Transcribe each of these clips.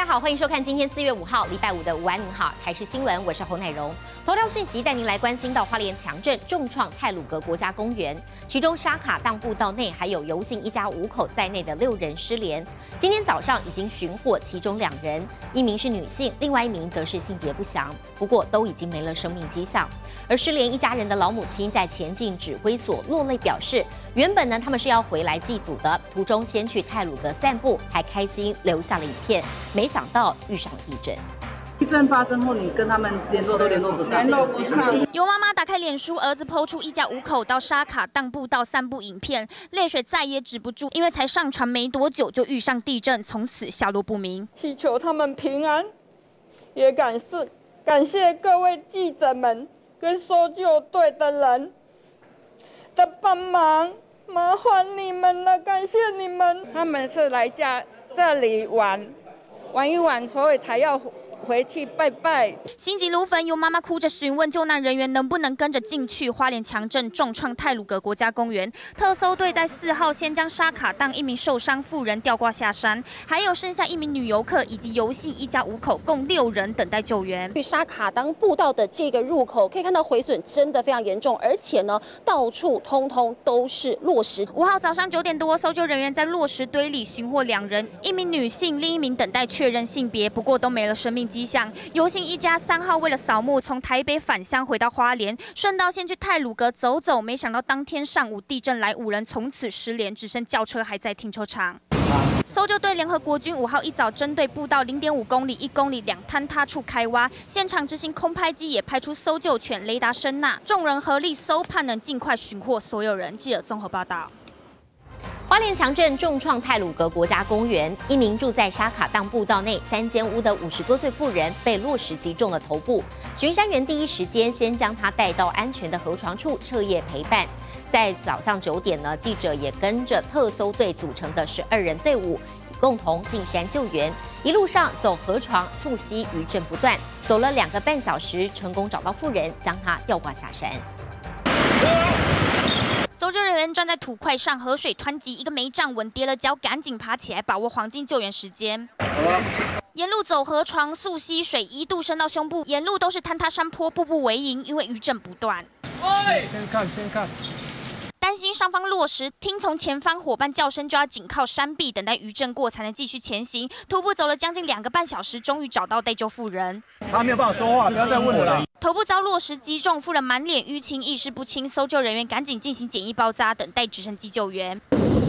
好，欢迎收看今天4月5号礼拜五的午安，您好，台视新闻，我是侯乃荣。头条讯息带您来关心到花莲强震重创太鲁阁国家公园，其中沙卡当步道内还有游行一家5口在内的6人失联。今天早上已经寻获其中2人，一名是女性，另外一名则是性别不详，不过都已经没了生命迹象。而失联一家人的老母亲在前进指挥所落泪表示，原本呢他们是要回来祭祖的，途中先去太鲁阁散步，还开心留下了影片，没想到遇上了地震。 地震发生后，你跟他们联络都联络不上。 有妈妈打开脸书，儿子抛出一家5口到沙卡当步道散步影片，泪水再也止不住，因为才上传没多久就遇上地震，从此下落不明。 祈求他们平安，也感谢各位记者们跟搜救队的人的帮忙，麻烦你们了，感谢你们。他们是来这里玩一玩，所以才要回去拜拜。 心急如焚，有妈妈哭着询问救难人员能不能跟着进去。花莲强震重创太鲁阁国家公园，特搜队在4号先将沙卡当一名受伤妇人吊挂下山，还有剩下1名女游客以及游姓一家5口，共6人等待救援。 去沙卡当步道的这个入口，可以看到毁损真的非常严重，而且呢，到处通通都是落石。 5号早上9点多，搜救人员在落石堆里寻获2人，一名女性，另一名等待确认性别，不过都没了生命迹象。游行一家3号为了扫墓，从台北返乡回到花莲，顺道先去太鲁阁走走，没想到当天上午地震来5人从此失联，只剩轿车还在停车场。搜救队联合国军5号一早针对步道0.5公里、1公里2坍塌处开挖，现场执行空拍机，也派出搜救犬、雷达声呐，众人合力搜，盼能尽快寻获所有人。记者综合报道。 花莲强震重创太鲁阁国家公园，一名住在沙卡当步道内3间屋的50多岁妇人被落石击中了头部。巡山员第一时间先将她带到安全的河床处彻夜陪伴。在早上9点呢，记者也跟着特搜队组成的12人队伍，共同进山救援。一路上走河床溯溪，余震不断，走了2个半小时，成功找到妇人，将她吊挂下山。 搜救人员站在土块上，河水湍急，一个没站稳，跌了脚，赶紧爬起来，把握黄金救援时间。沿路走河床溯溪，水一度升到胸部，沿路都是坍塌山坡，步步为营，因为余震不断。 先看。 担心上方落石，听从前方伙伴叫声，就要紧靠山壁，等待余震过才能继续前行。徒步走了将近2个半小时，终于找到待救妇人。 他没有办法说话，不要再问我了。 头部遭落石击中，妇人满脸淤青，意识不清。搜救人员赶紧进行简易包扎，等待直升机救援。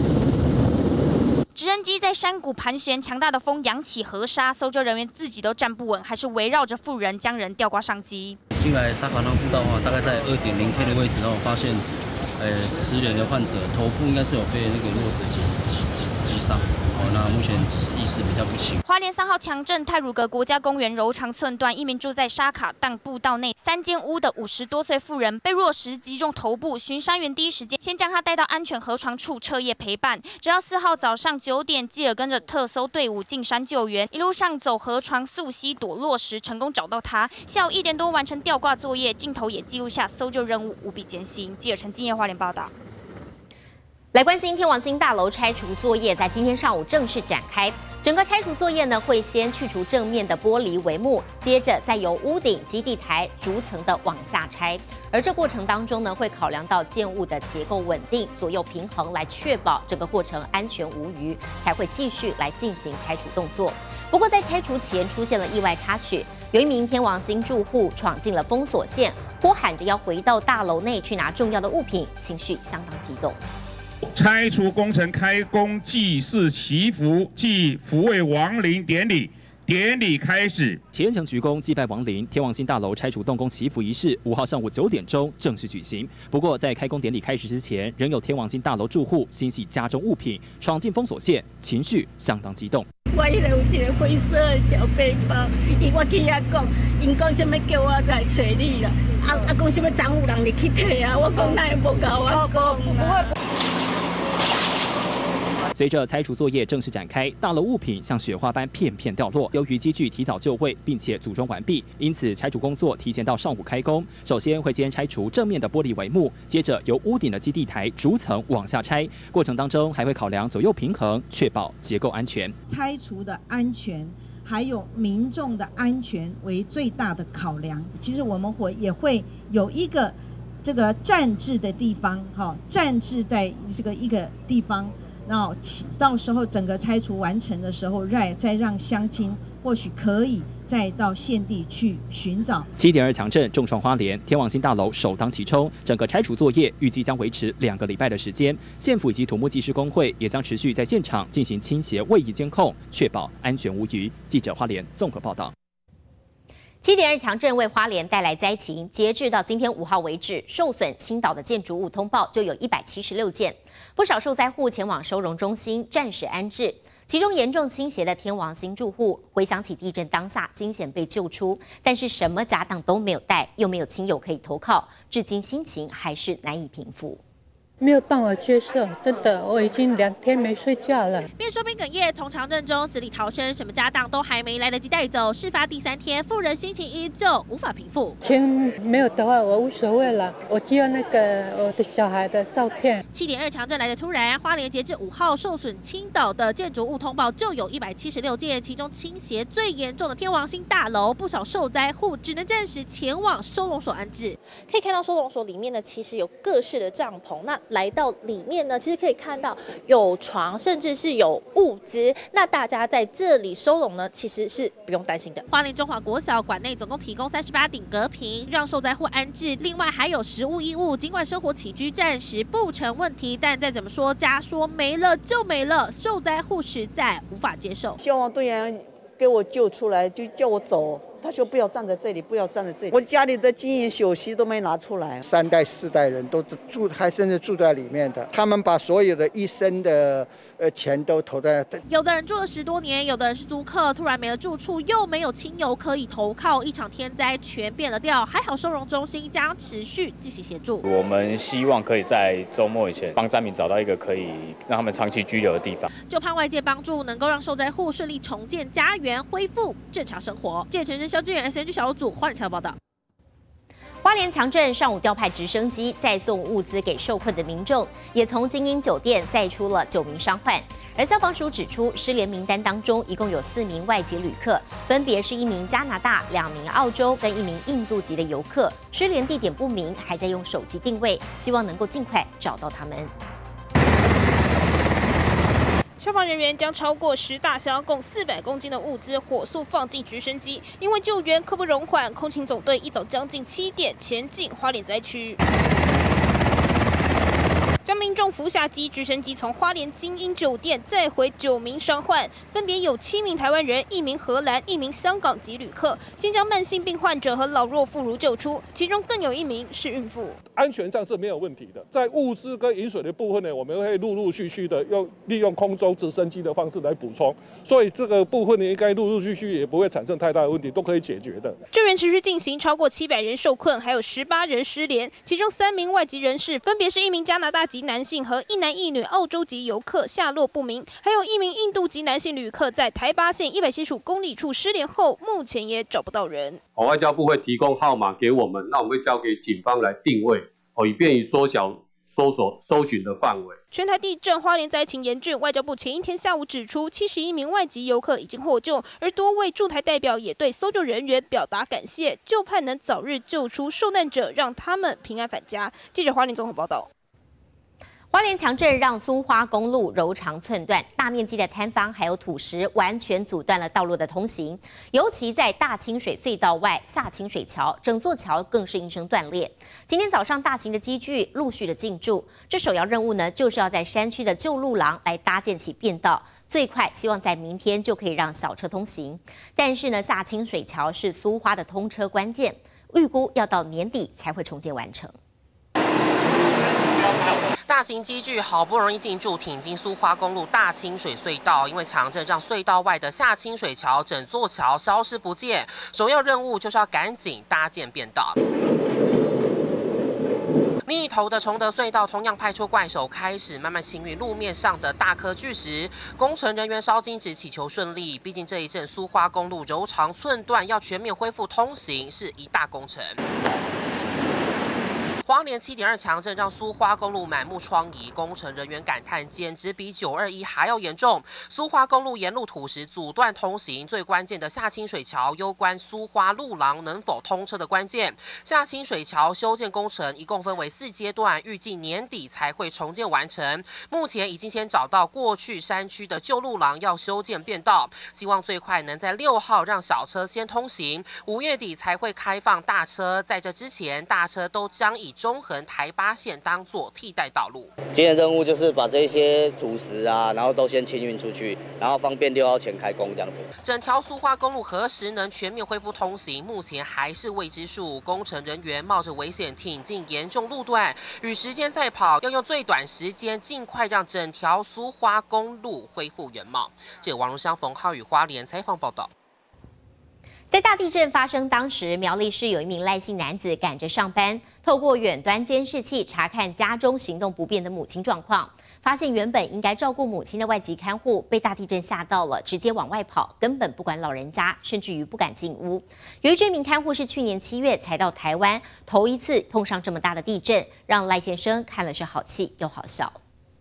直升机在山谷盘旋，强大的风扬起河沙，搜救人员自己都站不稳，还是围绕着妇人将人吊挂上机。 进来沙卡当步道的话，大概在2.0K 的位置，然后发现，失联的患者头部应该是有被那个落石击伤。那目前只是意识比较不清。 花莲3号强震，太鲁阁国家公园柔肠寸断，一名住在沙卡当步道内3间屋的50多岁妇人被落石击中头部，巡山员第一时间先将她带到安全河床处彻夜陪伴，直到4号早上9点，继而跟着特搜队伍进山救援，一路上走河床溯溪躲落石，成功找到她。下午1点多完成吊挂作业，镜头也记录下搜救任务无比艰辛。记者陈金叶花莲报道。 来关心天王星大楼拆除作业，在今天上午正式展开。整个拆除作业呢，会先去除正面的玻璃帷幕，接着再由屋顶、基地台逐层的往下拆。而这过程当中呢，会考量到建物的结构稳定、左右平衡，来确保整个过程安全无虞，才会继续来进行拆除动作。不过在拆除前出现了意外插曲，有一名天王星住户闯进了封锁线，呼喊着要回到大楼内去拿重要的物品，情绪相当激动。 拆除工程开工祭祀祈福暨抚慰亡灵典礼开始。 前城鞠躬祭拜亡灵，天王星大楼拆除动工祈福仪式5号上午9点钟正式举行。不过在开工典礼开始之前，仍有天王星大楼住户心系家中物品，闯进封锁线，情绪相当激动。 我迄个有一个灰色的小背包，我去遐讲，因讲什么叫我来找你啦，讲什么总有人入去摕啊，我讲哪会无甲我讲。 随着拆除作业正式展开，大楼物品像雪花般片片掉落。由于机具提早就位并且组装完毕，因此拆除工作提前到上午开工。首先会先拆除正面的玻璃帷幕，接着由屋顶的基地台逐层往下拆。过程当中还会考量左右平衡，确保结构安全。 拆除的安全还有民众的安全为最大的考量。其实我们也会有一个这个站置的地方，站置在这个一个地方，然后到时候整个拆除完成的时候，再让乡亲或许可以再到现地去寻找。 7.2强震重创花莲，天王星大楼首当其冲，整个拆除作业预计将维持2个礼拜的时间。县府以及土木技师工会也将持续在现场进行倾斜位移监控，确保安全无虞。记者花莲综合报道。 7.2强震为花莲带来灾情，截至到今天5号为止，受损倾倒的建筑物通报就有176件，不少受灾户前往收容中心暂时安置。其中严重倾斜的天王星住户回想起地震当下惊险被救出，但是什么家当都没有带，又没有亲友可以投靠，至今心情还是难以平复。 没有办法接受，真的，我已经2天没睡觉了。 边说边哽咽，从强震中死里逃生，什么家当都还没来得及带走。事发第3天，妇人心情依旧无法平复。 钱没有的话，我无所谓了，我只有那个我的小孩的照片。 7.2强震来得突然，花莲截至5号受损倾倒的建筑物通报就有176件，其中倾斜最严重的天王星大楼，不少受灾户只能暂时前往收容所安置。 可以看到收容所里面呢，其实有各式的帐篷。那来到里面呢，其实可以看到有床，甚至是有物资。那大家在这里收容呢，其实是不用担心的。 花莲中华国小馆内总共提供38顶隔屏，让受灾户安置。另外还有食物衣物，尽管生活起居暂时不成问题，但再怎么说，家说没了就没了，受灾户实在无法接受。 消防队员给我救出来，就叫我走。他说不要站在这里，不要站在这里。我家里的金银首饰都没拿出来，3代4代人都住，还甚至住在里面的。他们把所有的一生的钱都投在。 有的人住了10多年，有的人是租客，突然没了住处，又没有亲友可以投靠，一场天灾全变了调。还好收容中心将持续进行协助。 我们希望可以在周末以前帮灾民找到一个可以让他们长期居留的地方， 就盼外界帮助，能够让受灾户顺利重建家园，恢复正常生活。记者陈肖志远 SNG 小组花莲报道。 花莲强震上午调派直升机再送物资给受困的民众，也从精英酒店载出了9名伤患。而消防署指出，失联名单当中一共有4名外籍旅客，分别是1名加拿大、2名澳洲跟1名印度籍的游客，失联地点不明，还在用手机定位，希望能够尽快找到他们。 消防人员将超过10大箱、共400公斤的物资火速放进直升机，因为救援刻不容缓。空勤总队一早将近7点前进花莲灾区，将民众扶下机，直升机从花莲精英酒店载回9名伤患，分别有7名台湾人、1名荷兰、1名香港籍旅客。先将慢性病患者和老弱妇孺救出，其中更有1名是孕妇。 安全上是没有问题的。在物资跟饮水的部分呢，我们会陆陆续续的利用空中直升机的方式来补充，所以这个部分呢，应该陆陆续续也不会产生太大的问题，都可以解决的。 救援持续进行，超过700人受困，还有18人失联，其中3名外籍人士，分别是1名加拿大籍男性和1男1女澳洲籍游客下落不明，还有1名印度籍男性旅客在台八线175公里处失联后，目前也找不到人。 外交部会提供号码给我们，那我们会交给警方来定位，以便于缩小搜寻的范围。 全台地震，花莲灾情严峻。外交部前一天下午指出，71名外籍游客已经获救，而多位驻台代表也对搜救人员表达感谢，就盼能早日救出受难者，让他们平安返家。记者花莲综合报道。 花莲强震让苏花公路柔肠寸断，大面积的坍方还有土石完全阻断了道路的通行，尤其在大清水隧道外下清水桥，整座桥更是应声断裂。今天早上，大型的机具陆续的进驻，这首要任务呢，就是要在山区的旧路廊来搭建起便道，最快希望在明天就可以让小车通行。但是呢，下清水桥是苏花的通车关键，预估要到年底才会重建完成。 大型机具好不容易进驻挺进苏花公路大清水隧道，因为强震让隧道外的下清水桥整座桥消失不见，首要任务就是要赶紧搭建便道。另一头的崇德隧道同样派出怪手，开始慢慢清运路面上的大颗巨石。工程人员烧金纸祈求顺利，毕竟这一阵苏花公路柔肠寸断，要全面恢复通行是一大工程。 花莲7.2强震让苏花公路满目疮痍，工程人员感叹简直比921还要严重。苏花公路沿路土石阻断通行，最关键的下清水桥攸关苏花路廊能否通车的关键。下清水桥修建工程一共分为4阶段，预计年底才会重建完成。目前已经先找到过去山区的旧路廊要修建变道，希望最快能在6号让小车先通行，5月底才会开放大车。在这之前，大车都将以中横台8线当作替代道路。 今天的任务就是把这些土石啊，然后都先清运出去，然后方便6号前开工这样子。 整条苏花公路何时能全面恢复通行，目前还是未知数。工程人员冒着危险挺进严重路段，与时间赛跑，要用最短时间尽快让整条苏花公路恢复原貌。这网络相冯浩宇花莲采访报道。 在大地震发生当时，苗栗市有一名赖姓男子赶着上班，透过远端监视器查看家中行动不便的母亲状况，发现原本应该照顾母亲的外籍看护被大地震吓到了，直接往外跑，根本不管老人家，甚至于不敢进屋。由于这名看护是去年7月才到台湾，头一次碰上这么大的地震，让赖先生看了是好气又好笑。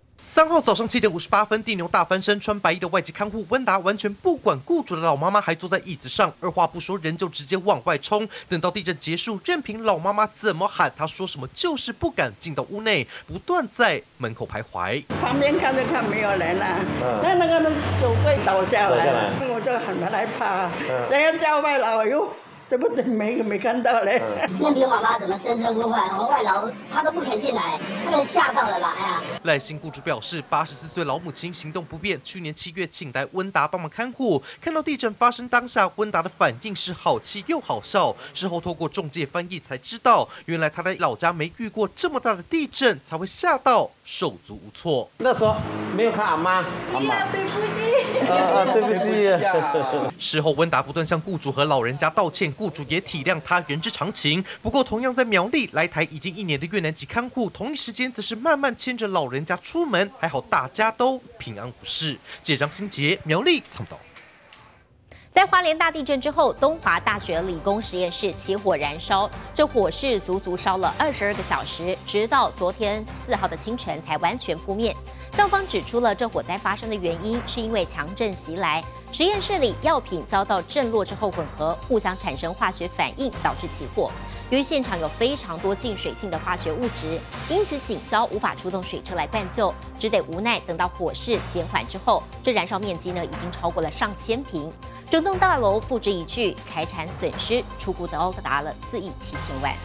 3号早上7点58分，地牛大翻身，穿白衣的外籍看护温达完全不管雇主的老妈妈还坐在椅子上，二话不说，人就直接往外冲。等到地震结束，任凭老妈妈怎么喊，他说什么就是不敢进到屋内，不断在门口徘徊。 旁边看没有人啊，那个手柜倒下来了，我就很害怕，人家叫外劳哟。这不没看到嘞。 任凭妈妈怎么声声呼唤，我外劳他都不肯进来，被人吓到了啦！哎呀！ 赖姓雇主表示，84岁老母亲行动不便，去年7月请来温达帮忙看护。看到地震发生当下，温达的反应是好气又好笑。事后透过中介翻译才知道，原来他在老家没遇过这么大的地震，才会吓到手足无措。 那时候没有看阿妈， 对不起。 对不起。 事后温达不断向雇主和老人家道歉。雇主也体谅他人之常情，不过同样在苗栗来台已经1年的越南籍看护，同一时间则是慢慢牵着老人家出门，还好大家都平安无事。记者张新杰苗栗报道。 在花莲大地震之后，东华大学理工实验室起火燃烧，这火势足足烧了22个小时，直到昨天4号的清晨才完全扑灭。校方指出了这火灾发生的原因是因为强震袭来，实验室里药品遭到震落之后混合，互相产生化学反应，导致起火。由于现场有非常多进水性的化学物质，因此警消无法出动水车来灌救，只得无奈等到火势减缓之后，这燃烧面积呢已经超过了上千坪，整栋大楼付之一炬，财产损失初估高达了4亿7千万。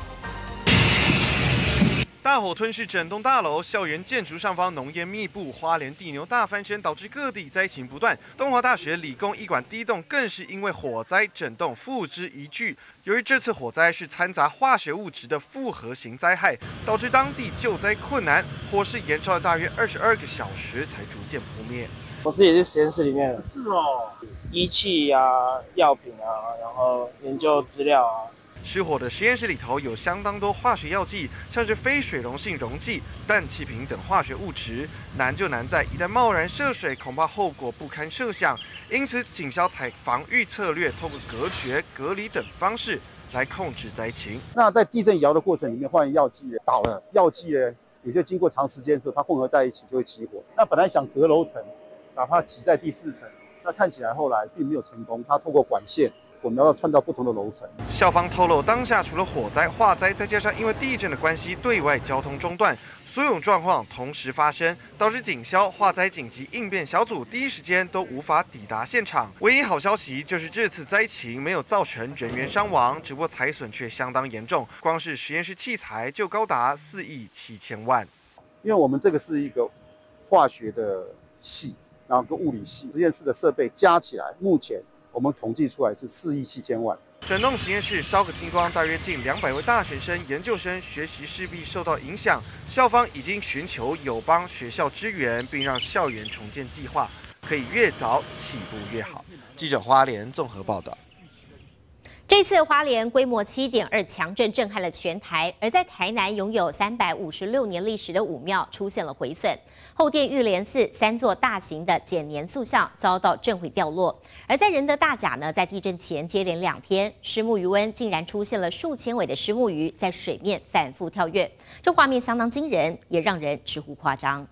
大火吞噬整栋大楼，校园建筑上方浓烟密布，花莲地牛大翻身，导致各地灾情不断。东华大学理工医馆第1栋更是因为火灾，整栋付之一炬。由于这次火灾是掺杂化学物质的复合型灾害，导致当地救灾困难，火势延烧了大约22个小时才逐渐扑灭。 我自己是实验室里面的，是哦，仪器啊、药品啊，然后研究资料啊。 失火的实验室里头有相当多化学药剂，像是非水溶性溶剂、氮气瓶等化学物质。难就难在一旦贸然涉水，恐怕后果不堪设想。因此，警消采防御策略，透过隔绝、隔离等方式来控制灾情。 那在地震摇的过程里面，换药剂倒了，药剂呢也就经过长时间之后，它混合在一起就会起火。那本来想隔楼层，哪怕挤在第4层，那看起来后来并没有成功。它透过管线。我们要串到不同的楼层。 校方透露，当下除了火灾、化灾，再加上因为地震的关系，对外交通中断，所有状况同时发生，导致警消、化灾紧急应变小组第一时间都无法抵达现场。唯一好消息就是这次灾情没有造成人员伤亡，只不过财损却相当严重，光是实验室器材就高达4亿7千万。 因为我们这个是一个化学的系，然后跟物理系，实验室的设备加起来，目前我们统计出来是4亿7千万。 整栋实验室烧个精光，大约近200位大学生、研究生学习势必受到影响。校方已经寻求友邦学校支援，并让校园重建计划可以越早起步越好。记者花莲综合报道。 这次花莲规模7.2强震震撼了全台，而在台南拥有356年历史的武庙出现了毁损，后殿玉莲寺3座大型的减年塑像遭到震毁掉落。而在仁德大甲呢，在地震前接连2天，虱目鱼湾竟然出现了数千尾的虱目鱼在水面反复跳跃，这画面相当惊人，也让人直呼夸张。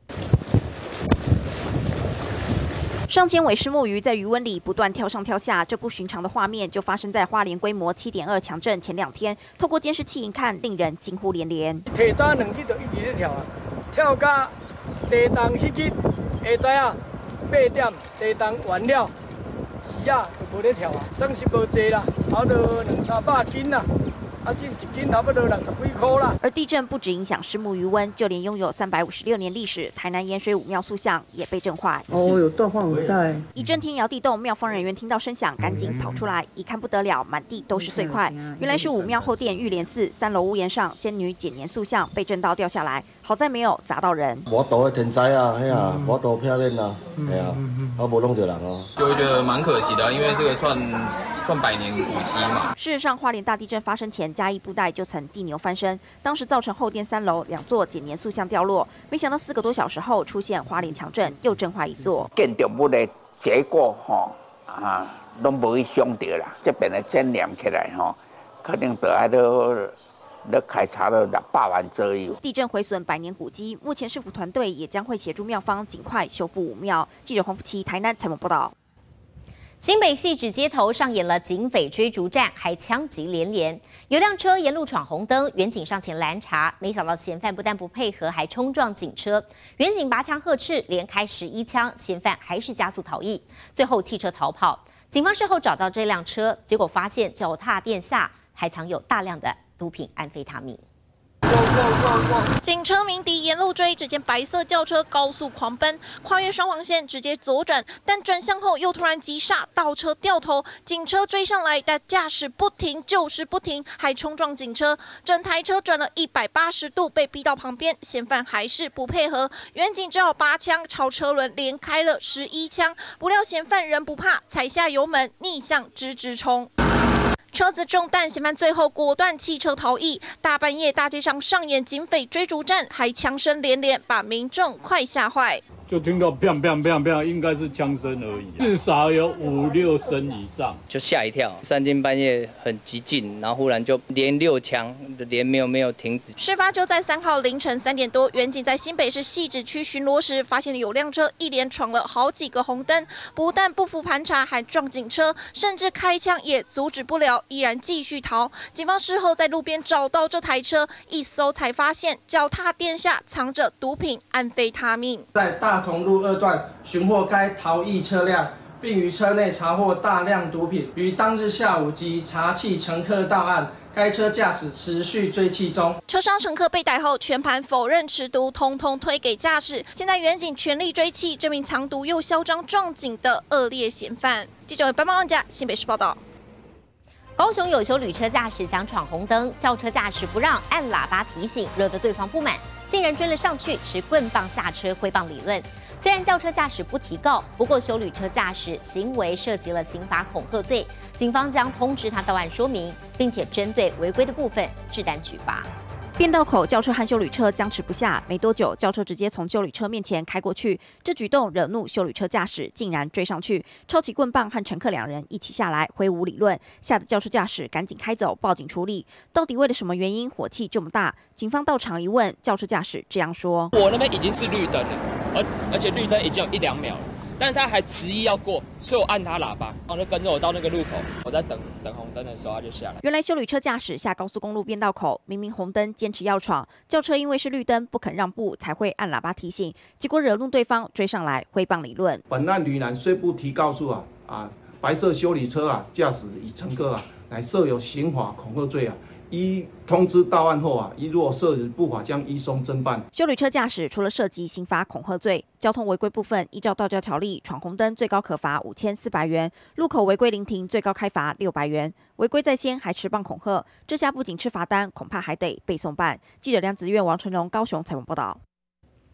上千尾虱目鱼在鱼温里不断跳上跳下，这不寻常的画面就发生在花莲规模7.2强震前2天。透过监视器一看，令人惊呼连连。 提早2日就一直在跳啊，跳到地动迄日下晝8點，地動完了，是啊就無咧跳啊，算是無濟啦，跑到200-300斤啦。进1斤差不多60几块啦。 而地震不止影响虱目鱼温，就连拥有356年历史台南盐水武庙塑像也被震坏。 哦，有断晃很大。 一阵天摇地动，庙方人员听到声响，赶紧跑出来，一看不得了，满地都是碎块。原来是武庙后殿玉莲寺3楼屋檐上仙女减年塑像被震到掉下来，好在没有砸到人。 无多的天灾啊，嘿啊，无多漂亮啊，嘿啊，我无弄到人哦。 就会觉得蛮可惜的，因为这个算100年古迹嘛。 事实上，花莲大地震发生前，嘉义布袋就曾地牛翻身，当时造成后殿3楼2座减年塑像掉落。没想到4个多小时后出现花莲强震，又震坏1座。 建筑物的结果拢无去想到啦，这边的建念起来可能就爱要开查了600万左右。 地震毁损100年古迹，目前市府团队也将会协助庙方尽快修复武庙。记者黄福琪台南采访报道。 新北汐止街头上演了警匪追逐战，还枪击连连。有辆车沿路闯红灯，远警上前拦查，没想到嫌犯不但不配合，还冲撞警车。远警拔枪呵斥，连开11枪，嫌犯还是加速逃逸，最后汽车逃跑。警方事后找到这辆车，结果发现脚踏垫下还藏有大量的毒品安非他命。 警车鸣笛沿路追，只见白色轿车高速狂奔，跨越双黄线直接左转，但转向后又突然急刹，倒车掉头，警车追上来，但驾驶不停就是不停，还冲撞警车，整台车转了180度，被逼到旁边，嫌犯还是不配合，远警只好拔枪朝车轮连开了11枪，不料嫌犯仍不怕，踩下油门逆向直冲。车子中弹，嫌犯最后果断弃车逃逸。大半夜大街上上演警匪追逐战，还枪声连连，把民众快吓坏。 就听到砰砰砰砰，应该是枪声而已，至少有5、6声以上， 就吓一跳。3更半夜很激进，然后忽然就连6枪，连没有停止。 事发就在3号凌晨3点多，远警在新北市汐止区巡逻时，发现有辆车一连闯了好几个红灯，不但不服盘查，还撞警车，甚至开枪也阻止不了，依然继续逃。警方事后在路边找到这台车，一搜才发现脚踏垫下藏着毒品安非他命。 在大同路2段寻获该逃逸车辆，并于车内查获大量毒品。于当日下午即查缉乘客到案，该车驾驶持续追缉中。 车上乘客被逮后，全盘否认持毒，通通推给驾驶。现在远警全力追缉这名藏毒又嚣张撞警的恶劣嫌犯。记者白万家新北市报道。 高雄有休旅车驾驶想闯红灯，轿车驾驶不让，按喇叭提醒，惹得对方不满，竟然追了上去，持棍棒下车挥棒理论。虽然轿车驾驶不提告，不过休旅车驾驶行为涉及了刑法恐吓罪，警方将通知他到案说明，并且针对违规的部分治单举发。 变道口，轿车和休旅车僵持不下，没多久，轿车直接从休旅车面前开过去。这举动惹怒休旅车驾驶，竟然追上去，抄起棍棒和乘客2人一起下来挥舞理论，吓得轿车驾驶赶紧开走，报警处理。到底为了什么原因火气这么大？警方到场一问，轿车驾驶这样说：“ 我那边已经是绿灯了，而且绿灯已经有1-2秒了。”但是他还执意要过，所以我按他喇叭，然后就跟着我到那个路口。我在等红灯的时候，他就下来。 原来休旅车驾驶下高速公路变道口，明明红灯坚持要闯，轿车因为是绿灯不肯让步，才会按喇叭提醒，结果惹怒对方，追上来挥棒理论。 本案吕男虽不提告诉白色休旅车驾驶与乘客乃设有刑法恐吓罪依通知到案后依若涉不法，将依送侦办。 休旅车驾驶除了涉及刑法恐吓罪，交通违规部分依照道交条例，闯红灯最高可罚5400元，路口违规临停最高开罚600元，违规在先还持棒恐吓，这下不仅吃罚单，恐怕还得被送办。记者梁子苑、王成荣高雄采访报道。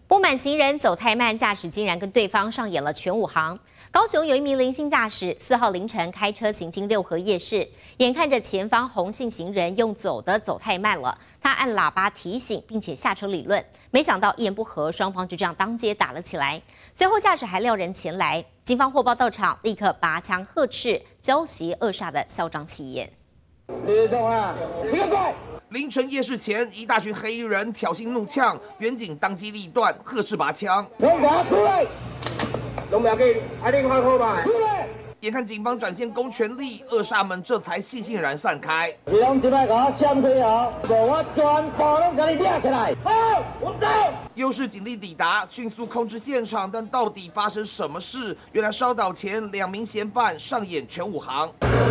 不满行人走太慢，驾驶竟然跟对方上演了全武行。高雄有一名林姓驾驶，4号凌晨开车行经六合夜市，眼看着前方洪姓行人用走太慢了，他按喇叭提醒，并且下车理论，没想到一言不合，双方就这样当街打了起来。随后驾驶还撂人前来，警方获报到场，立刻拔枪呵斥交袭扼杀的嚣张气焰。 凌晨夜市前，一大群黑衣人挑衅怒呛，远警当机立断，呵斥拔枪。眼看警方展现公权力，扼杀们这才悻悻然散开。 你拢即摆给我闪开哦，我全部拢给你抓起来。好，我们走。 又是警力抵达，迅速控制现场，但到底发生什么事？原来稍早前2名嫌犯上演全武行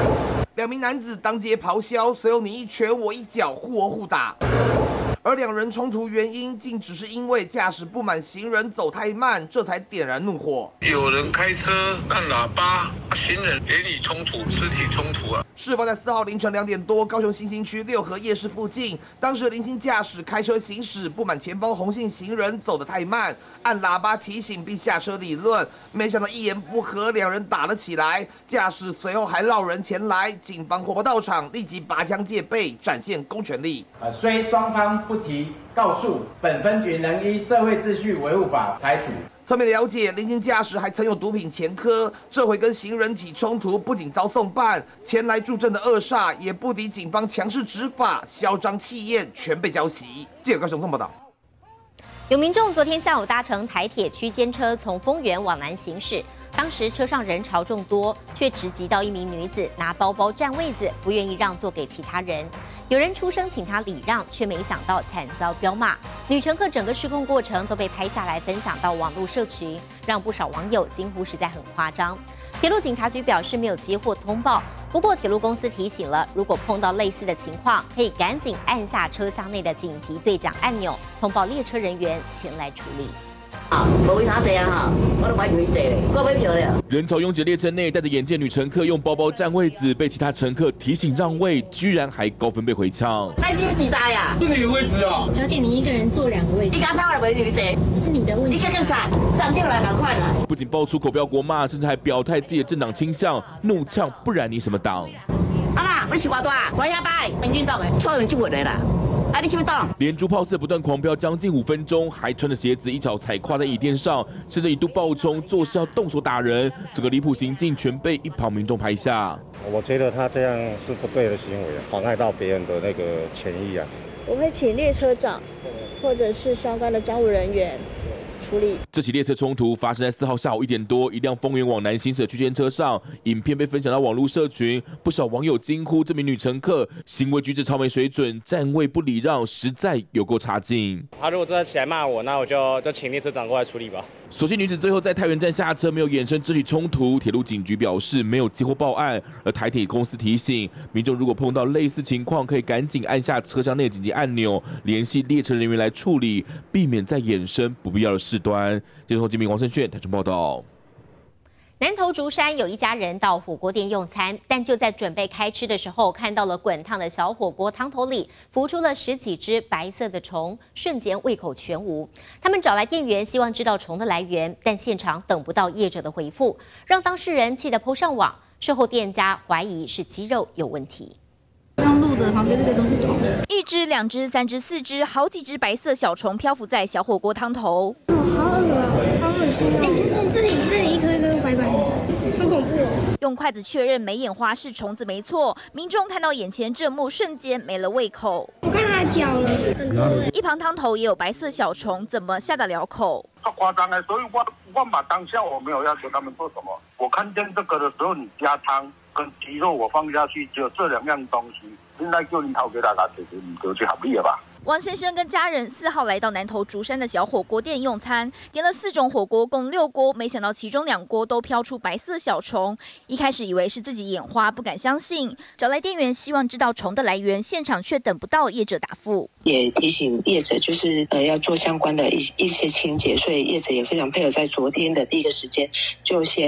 ，2名男子当街咆哮，随后你一拳我一脚，互殴互打。而2人冲突原因竟只是因为驾驶不满行人走太慢，这才点燃怒火。 有人开车按喇叭，行人言语冲突、肢体冲突啊！ 事发在4号凌晨2点多，高雄新兴区六合夜市附近，当时的林姓驾驶开车行驶，不满前方洪姓行人走得太慢，按喇叭提醒并下车理论，没想到一言不合，2人打了起来，驾驶随后还绕人前来，警方获报到场，立即拔枪戒备，展现公权力。 虽双方不提告诉，本分局仍依社会秩序维护法裁处。 侧面了解，林姓驾驶还曾有毒品前科，这回跟行人起冲突，不仅遭送办，前来助阵的扼杀也不敌警方强势执法，嚣张气焰全被浇熄。记者高雄报道。 有民众昨天下午搭乘台铁区间车从丰原往南行驶，当时车上人潮众多，却直击到一名女子拿包包占位子，不愿意让座给其他人。有人出声请她礼让，却没想到惨遭彪骂。女乘客整个失控过程都被拍下来，分享到网络社群，让不少网友惊呼实在很夸张。铁路警察局表示没有接获通报，不过铁路公司提醒了，如果碰到类似的情况，可以赶紧按下车厢内的紧急对讲按钮，通报列车人员前来处理。 无位他坐啊哈，我都买票坐咧，我买票了。 人潮拥挤列车内，带着眼镜女乘客用包包占位子，被其他乘客提醒让位，居然还高分贝回呛。 那是几大呀？ 这里有位置啊！ 小姐，你一个人坐2个位置。 你刚拍我来陪你坐， 是你的问题。 你看看啥？站进来赶快啦！ 不仅爆粗口飙国骂，甚至还表态自己的政党倾向，怒呛不然你什么党？ 啊啦，你是偌大？我遐摆，民进党的，错人就稳的啦。啊！你去不动？ 连珠炮似不断狂飙将近5分钟，还穿着鞋子一脚踩跨在椅垫上，甚至一度暴冲，做事要动手打人，整个离谱行径全被一旁民众拍下。 我觉得他这样是不对的行为，妨碍到别人的那个权益啊。 我会请列车长或者是相关的警务人员处理。 这起列车冲突发生在4号下午1点多，一辆丰原往南行驶的区间车上，影片被分享到网络社群，不少网友惊呼这名女乘客行为举止超没水准，站位不礼让，实在有够差劲。 他如果真的起来骂我，那我就请列车长过来处理吧。 所幸女子最后在太原站下车，没有衍生肢体冲突。铁路警局表示没有接获报案，而台铁公司提醒民众如果碰到类似情况，可以赶紧按下车厢内紧急按钮，联系列车人员来处理，避免再衍生不必要的事端。记者洪金明、王胜炫台中报道。 南投竹山有一家人到火锅店用餐，但就在准备开吃的时候，看到了滚烫的小火锅汤头里浮出了10几只白色的虫，瞬间胃口全无。他们找来店员，希望知道虫的来源，但现场等不到业者的回复，让当事人气得po上网。事后店家怀疑是鸡肉有问题。 刚录的旁边这个都是虫 ，1只、2只、3只、4只，好几只白色小虫漂浮在小火锅汤头。 好恶啊，好恶心！这里一颗一颗白白的，好恐怖哦！ 用筷子确认没眼花是虫子没错，民众看到眼前这幕，瞬间没了胃口。 我看它脚了， 一旁汤头也有白色小虫，怎么下得了口？ 太夸张了，所以我把当下我没有要求他们做什么。我看见这个的时候，你加汤跟鸡肉我放下去，只有这2样东西。现在叫你头给大家解决，你就去合理了吧？ 王先生跟家人4号来到南投竹山的小火锅店用餐，点了4种火锅，共6锅，没想到其中2锅都飘出白色小虫。一开始以为是自己眼花，不敢相信，找来店员希望知道虫的来源，现场却等不到业者答复。 也提醒业者就是要做相关的一些清洁，所以业者也非常配合，在昨天的第一个时间就先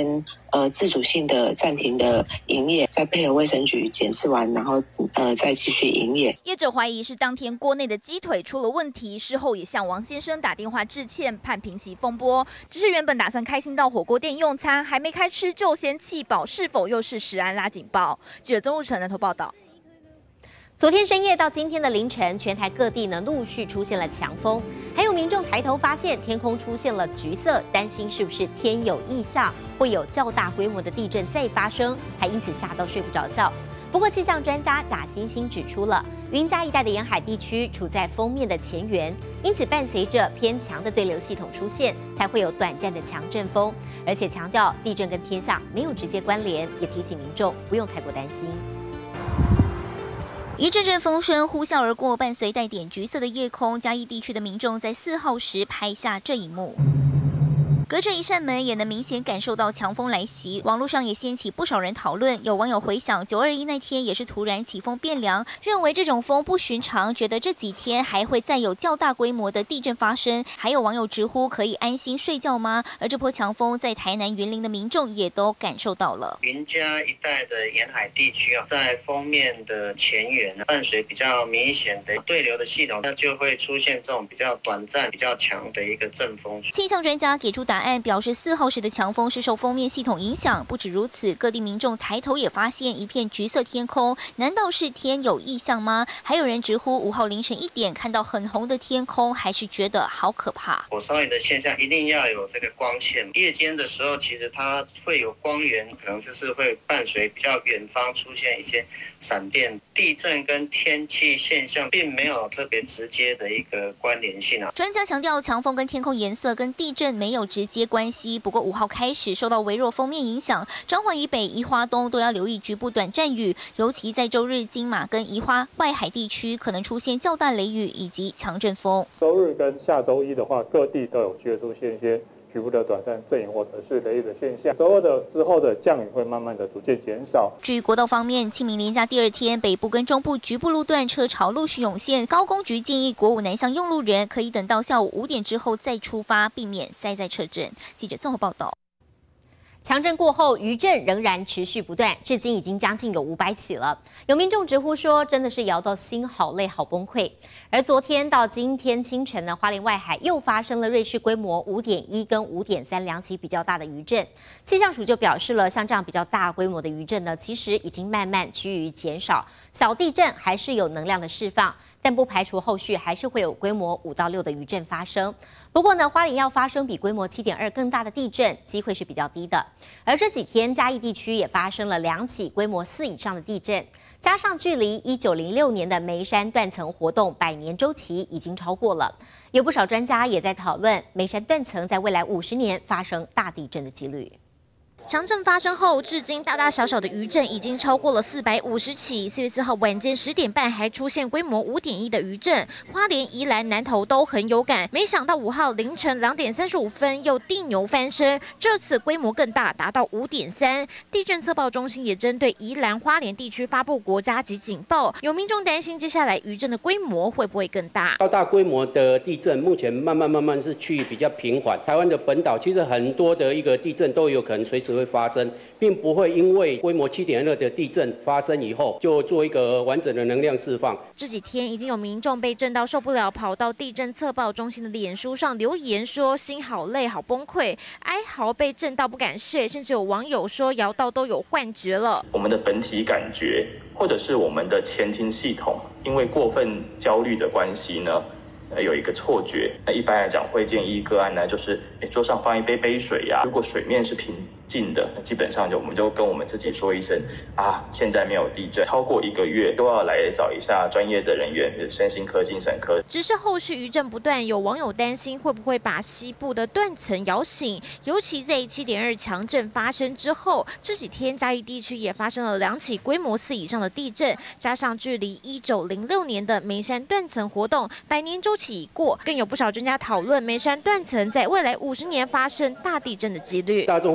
自主性的暂停的营业，再配合卫生局检视完，然后再继续营业。 业者怀疑是当天锅内的鸡腿出了问题，事后也向王先生打电话致歉，盼平息风波。只是原本打算开心到火锅店用餐，还没开吃就先气饱，是否又是食安拉警报？记者曾入成南投报道。 昨天深夜到今天的凌晨，全台各地呢陆续出现了强风，还有民众抬头发现天空出现了橘色，担心是不是天有异象，会有较大规模的地震再发生，还因此吓到睡不着觉。不过气象专家贾欣欣指出了，云嘉一带的沿海地区处在锋面的前缘，因此伴随着偏强的对流系统出现，才会有短暂的强阵风，而且强调地震跟天象没有直接关联，也提醒民众不用太过担心。 一阵阵风声呼啸而过，伴随带点橘色的夜空，嘉义地区的民众在4号时拍下这一幕。隔着一扇门也能明显感受到强风来袭，网络上也掀起不少人讨论。有网友回想921那天也是突然起风变凉，认为这种风不寻常，觉得这几天还会再有较大规模的地震发生。还有网友直呼可以安心睡觉吗？而这波强风在台南云林的民众也都感受到了。 云嘉一带的沿海地区在锋面的前缘伴随比较明显的对流的系统，那就会出现这种比较短暂、比较强的一个阵风。 气象专家给出答案，表示4号时的强风是受锋面系统影响。不止如此，各地民众抬头也发现一片橘色天空，难道是天有异象吗？还有人直呼5号凌晨1点看到很红的天空，还是觉得好可怕。 火烧岩的现象一定要有这个光线，夜间的时候其实它会有光源，可能就是会伴随比较远方出现一些闪电。地震跟天气现象并没有特别直接的一个关联性啊。 专家强调，强风跟天空颜色跟地震没有直接关系。不过5号开始受到微弱锋面影响，彰化以北、宜花东都要留意局部短暂雨，尤其在周日金马跟宜花外海地区可能出现较大雷雨以及强阵风。 周日跟下周一的话，各地都有机会出现一些局部的短暂阵雨或者是雷雨的现象。周二之后的降雨会慢慢的逐渐减少。 至于国道方面，清明连假第2天，北部跟中部局部路段车潮陆续涌现，高工局建议国五南向用路人可以等到下午5点之后再出发，避免塞在车阵。记者综合报道。 强震过后，余震仍然持续不断，至今已经将近有500起了。有民众直呼说，真的是摇到心好累、好崩溃。而昨天到今天清晨呢，花莲外海又发生了瑞士规模5.1跟5.3两起比较大的余震。气象署就表示了，像这样比较大规模的余震呢，其实已经慢慢趋于减少，小地震还是有能量的释放。但不排除后续还是会有规模5到6的余震发生。不过呢，花莲要发生比规模7.2更大的地震，机会是比较低的。而这几天嘉义地区也发生了2起规模4以上的地震，加上距离1906年的梅山断层活动100年周期已经超过了。有不少专家也在讨论梅山断层在未来50年发生大地震的几率。 强震发生后，至今大大小小的余震已经超过了450起。4月4号晚间10点半还出现规模5.1的余震，花莲、宜兰、南投都很有感。没想到5号凌晨2点35分又地牛翻身，这次规模更大，达到5.3。地震测报中心也针对宜兰、花莲地区发布国家级警报。有民众担心接下来余震的规模会不会更大？ 较大规模的地震目前慢慢是趋于比较平缓。台湾的本岛其实很多的一个地震都有可能随时会发生，并不会因为规模7.2的地震发生以后就做一个完整的能量释放。 这几天已经有民众被震到受不了，跑到地震测报中心的脸书上留言说心好累、好崩溃，哀嚎被震到不敢睡，甚至有网友说摇到都有幻觉了。 我们的本体感觉，或者是我们的前庭系统，因为过分焦虑的关系呢，有一个错觉。那一般来讲会建议个案呢，就是桌上放一杯水呀，如果水面是平静的，那基本上我们就跟我们自己说一声啊，现在没有地震。超过1个月都要来找一下专业的人员，比如身心科、精神科。 只是后续余震不断，有网友担心会不会把西部的断层摇醒，尤其在7.2强震发生之后，这几天嘉义地区也发生了2起规模4以上的地震，加上距离1906年的梅山断层活动100年周期已过，更有不少专家讨论梅山断层在未来50年发生大地震的几率。 大众或关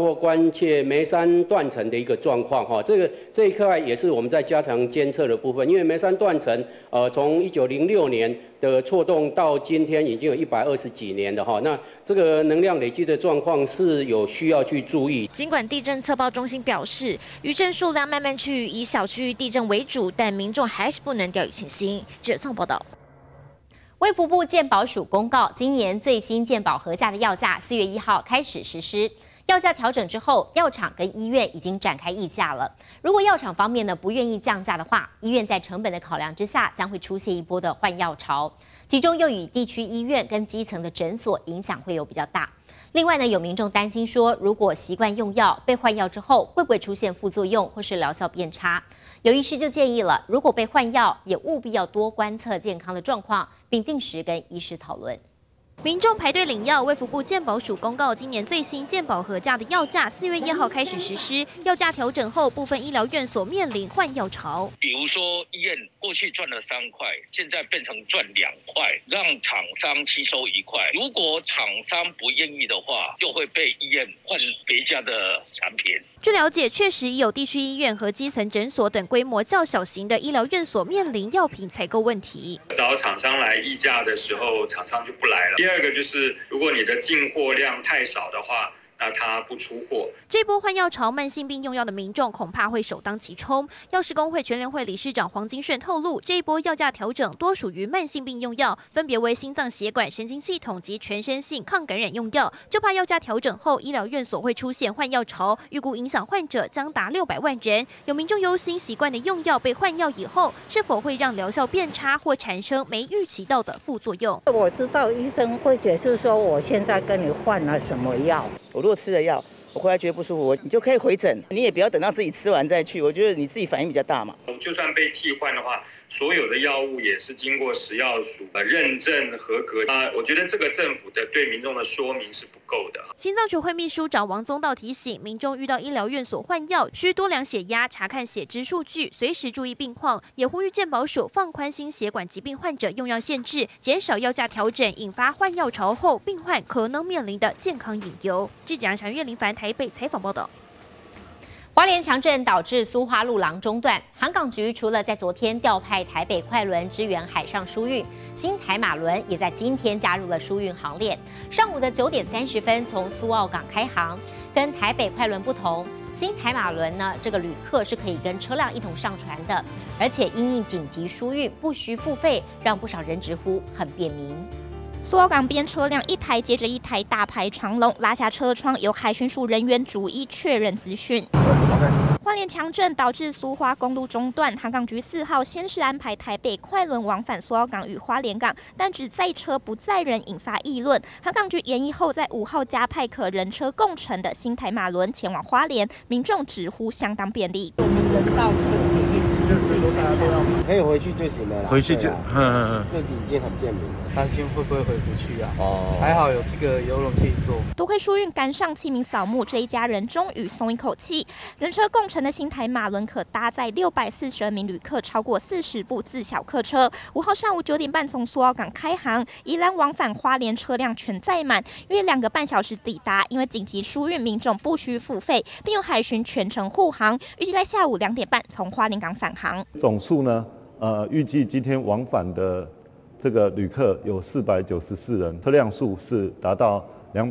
关切梅山断层的一个状况哈，这一块也是我们在加强监测的部分，因为梅山断层从1906年的错动到今天已经有120几年了哈，那这个能量累积的状况是有需要去注意。 尽管地震测报中心表示，余震数量慢慢趋于以小区域地震为主，但民众还是不能掉以轻心。记者宋报道。 卫福部健保署公告，今年最新健保核价的药价4月1号开始实施。药价调整之后，药厂跟医院已经展开议价了。如果药厂方面呢不愿意降价的话，医院在成本的考量之下，将会出现一波的换药潮，其中又以地区医院跟基层的诊所影响会有比较大。另外呢，有民众担心说，如果习惯用药，被换药之后会不会出现副作用或是疗效变差？有医师就建议了，如果被换药，也务必要多观测健康的状况，并定时跟医师讨论。 民众排队领药，卫福部健保署公告，今年最新健保核价的药价4月1号开始实施。药价调整后，部分医疗院所面临换药潮。 比如说医院过去赚了3块，现在变成赚2块，让厂商吸收1块。如果厂商不愿意的话，就会被医院换别家的产品。 据了解，确实有地区医院和基层诊所等规模较小型的医疗院所面临药品采购问题。 找厂商来议价的时候，厂商就不来了。第二个就是，如果你的进货量太少的话，那它不出货。 这波换药潮，慢性病用药的民众恐怕会首当其冲。药师工会全联会理事长黄金顺透露，这一波药价调整多属于慢性病用药，分别为心脏血管、神经系统及全身性抗感染用药。就怕药价调整后，医疗院所会出现换药潮，预估影响患者将达600万人。有民众忧心，习惯的用药被换药以后，是否会让疗效变差或产生没预期到的副作用？ 我知道医生会解释说，我现在跟你换了什么药。 我如果吃了药，我回来觉得不舒服，你就可以回诊，你也不要等到自己吃完再去。我觉得你自己反应比较大嘛。 就算被替换的话，所有的药物也是经过食药署认证合格。我觉得这个政府的对民众的说明是不够的。 心脏学会秘书长王宗道提醒，民众遇到医疗院所换药，需多量血压，查看血脂数据，随时注意病况。也呼吁健保署放宽心血管疾病患者用药限制，减少药价调整引发换药潮后病患可能面临的健康隐忧。记者杨祥月林凡台北采访报道。 花莲强震导致苏花路廊中断，航港局除了在昨天调派台北快轮支援海上疏运，新台马轮也在今天加入了疏运行列。上午的9点30分从苏澳港开航，跟台北快轮不同，新台马轮呢，这个旅客是可以跟车辆一同上船的，而且因应紧急疏运不需付费，让不少人直呼很便民。 苏澳港边车辆一台接着一台大排长龙，拉下车窗，由海巡署人员逐一确认资讯。花莲强震导致苏花公路中断，航港局4号先是安排台北快轮往返苏澳港与花莲港，但只载车不载人，引发议论。航港局研议后，在5号加派可人车共乘的新台马轮前往花莲，民众直呼相当便利。 我们人到车一直就最多大家都要可以回去就行了啦。 回去就， 这已经很便民了。 担心会不会回不去啊？还好有这个邮轮可以坐。 多亏疏运赶上清明扫墓，这一家人终于松一口气。人车共乘的新台马轮可搭载642名旅客，超过40部自小客车。5号上午9点半从苏澳港开航，宜兰往返花莲车辆全载满，约2个半小时抵达。因为紧急疏运，民众不需付费，并由海巡全程护航。预计在下午2点半从花莲港返航。 总数呢，预计今天往返的这个旅客有494人，车辆数是达到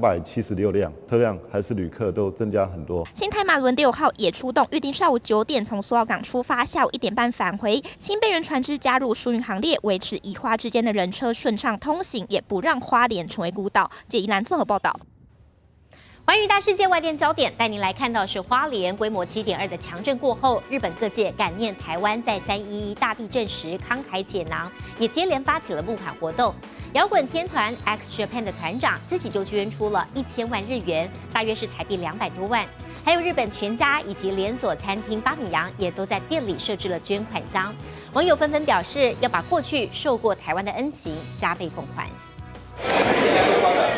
276辆，车辆还是旅客都增加很多。 新台马轮6号也出动，预定上午9点从苏澳港出发，下午1点半返回。新备援船只加入疏运行列，维持宜花之间的人车顺畅通行，也不让花莲成为孤岛。宜兰综合报道。 寰宇大世界外电焦点带您来看到是花莲规模7.2的强震过后，日本各界感念台湾在311大地震时慷慨解囊，也接连发起了募款活动。摇滚天团 X Japan 的团长自己就捐出了1000万日元，大约是台币200多万。还有日本全家以及连锁餐厅巴米扬也都在店里设置了捐款箱。网友纷纷表示要把过去受过台湾的恩情加倍奉还。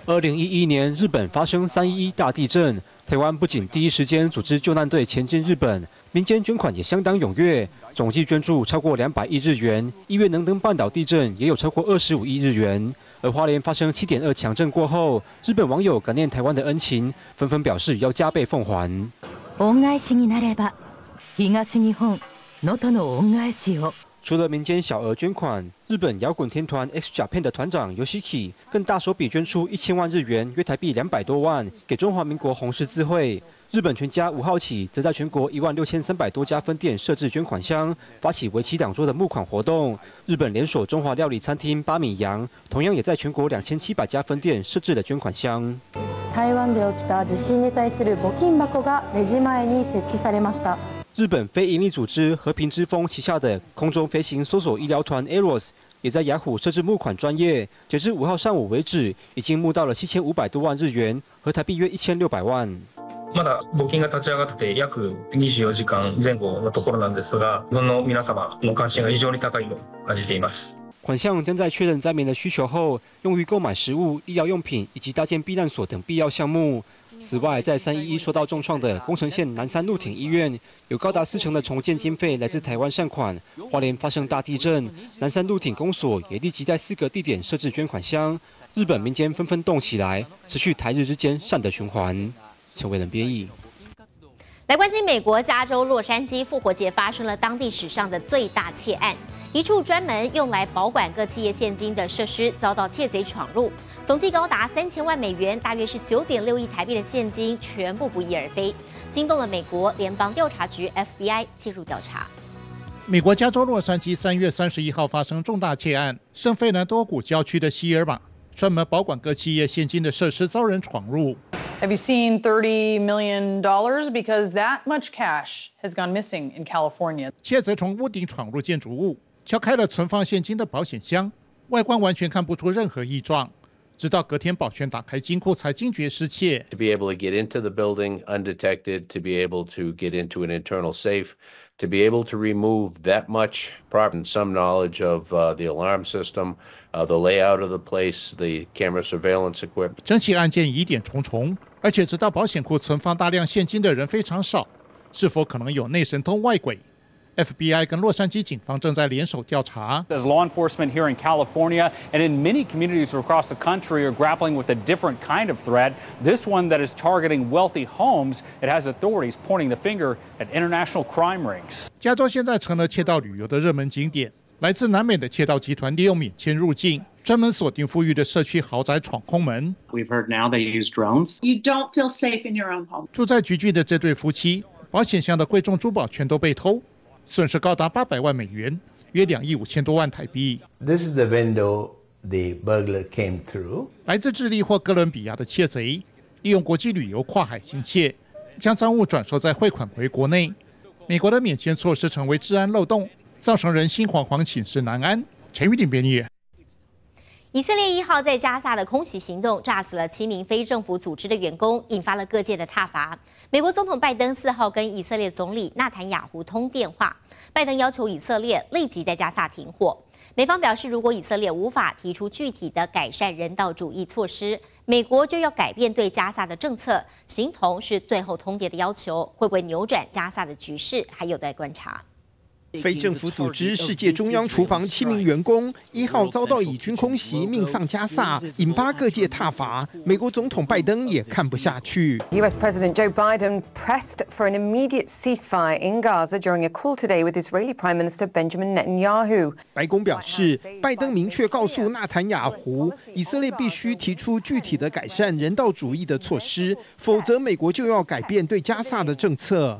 2011年日本发生311大地震，台湾不仅第一时间组织救难队前进日本，民间捐款也相当踊跃，总计捐助超过200亿日元。1月能登半岛地震也有超过25亿日元。而花莲发生7.2强震过后，日本网友感念台湾的恩情，纷纷表示要加倍奉还。 恩返しになれば、東日本、能登の恩返しを。 除了民间小额捐款，日本摇滚天团 X Japan 的团长Yoshiki更大手笔捐出1000万日元，约台币200多万，给中华民国红十字会。日本全家5号起，则在全国16300多家分店设置捐款箱，发起为期2周的募款活动。日本连锁中华料理餐厅八米洋，同样也在全国2700家分店设置了捐款箱。 台湾で起きた地震に対する募金箱がレジ前に設置されました。 日本非营利组织和平之风旗下的空中飞行搜索医疗团 AROS 也在雅虎设置募款专页，截至5号上午为止，已经募到了7500多万日元，合台币约1600万。 まだ募金が立ち上がって約24時間前後のところなんですが、日本の皆様の関心が非常に高いと感じています。 款项将在确认灾民的需求后，用于购买食物、医疗用品以及搭建避难所等必要项目。此外，在311受到重创的宫城县南山鹿町医院，有高达40%的重建经费来自台湾善款。花莲发生大地震，南山鹿町公所也立即在4个地点设置捐款箱。日本民间纷纷动起来，持续台日之间善的循环。陈伟仁编译。 来关心美国加州洛杉矶复活节发生了当地史上的最大窃案，一处专门用来保管各企业现金的设施遭到窃贼闯入，总计高达3000万美元，大约是9.6亿台币的现金全部不翼而飞，惊动了美国联邦调查局 FBI 介入调查。 美国加州洛杉矶3月31号发生重大窃案，圣费南多谷郊区的希尔玛专门保管各企业现金的设施遭人闯入。 Have you seen $30 million? Because that much cash has gone missing in California. 窃贼从屋顶闯入建筑物，敲开了存放现金的保险箱，外观完全看不出任何异状。直到隔天保全打开金库，才惊觉失窃。 To be able to get into the building undetected, to be able to get into an internal safe, to be able to remove that much property, some knowledge of the alarm system, the layout of the place, the camera surveillance equipment. 整起案件疑点重重，而且直到保险库存放大量现金的人非常少，是否可能有内神通外鬼？FBI 跟洛杉矶警方正在联手调查。 As law enforcement here in California and in many communities across the country are grappling with a different kind of threat, this one that is targeting wealthy homes, it has authorities pointing the finger at international crime rings. 加州现在成了窃盗旅游的热门景点，来自南美的窃盗集团利用免签入境，专门锁定富裕的社区豪宅闯空门。 We've heard now they use drones. You don't feel safe in your own home. 住在橘郡的这对夫妻，保险箱的贵重珠宝全都被偷。损失高达800万美元，约2亿5千多万台币。 This is the window the burglar came through. 来自智利或哥伦比亚的窃贼，利用国际旅游跨海行窃，将赃物转售再汇款回国内。美国的免签措施成为治安漏洞，造成人心惶惶，寝食难安。陈玉鼎编译。 以色列1号在加萨的空袭行动炸死了7名非政府组织的员工，引发了各界的挞伐。美国总统拜登4号跟以色列总理纳坦雅胡通电话，拜登要求以色列立即在加萨停火。美方表示，如果以色列无法提出具体的改善人道主义措施，美国就要改变对加萨的政策，形同是最后通牒的要求。会不会扭转加萨的局势，还有待观察。 非政府组织世界中央厨房7名员工1号遭到以军空袭命丧加萨，引发各界挞伐。美国总统拜登也看不下去。 U.S. President Joe Biden pressed for an immediate ceasefire in Gaza during a call today with Israeli Prime Minister Benjamin Netanyahu. 白宫表示，拜登明确告诉纳坦雅胡，以色列必须提出具体的改善人道主义的措施，否则美国就要改变对加萨的政策。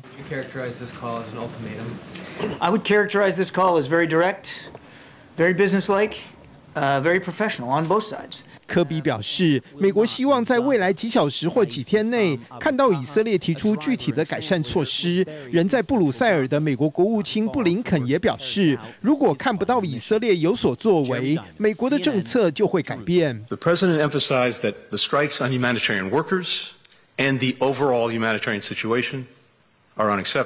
I would characterize this call as very direct, very businesslike, very professional on both sides. 科比表示，美国希望在未来几小时或几天内看到以色列提出具体的改善措施。人在布鲁塞尔的美国国务卿布林肯也表示，如果看不到以色列有所作为，美国的政策就会改变。 The president emphasized that the strikes on humanitarian workers and the overall humanitarian situation are unacceptable.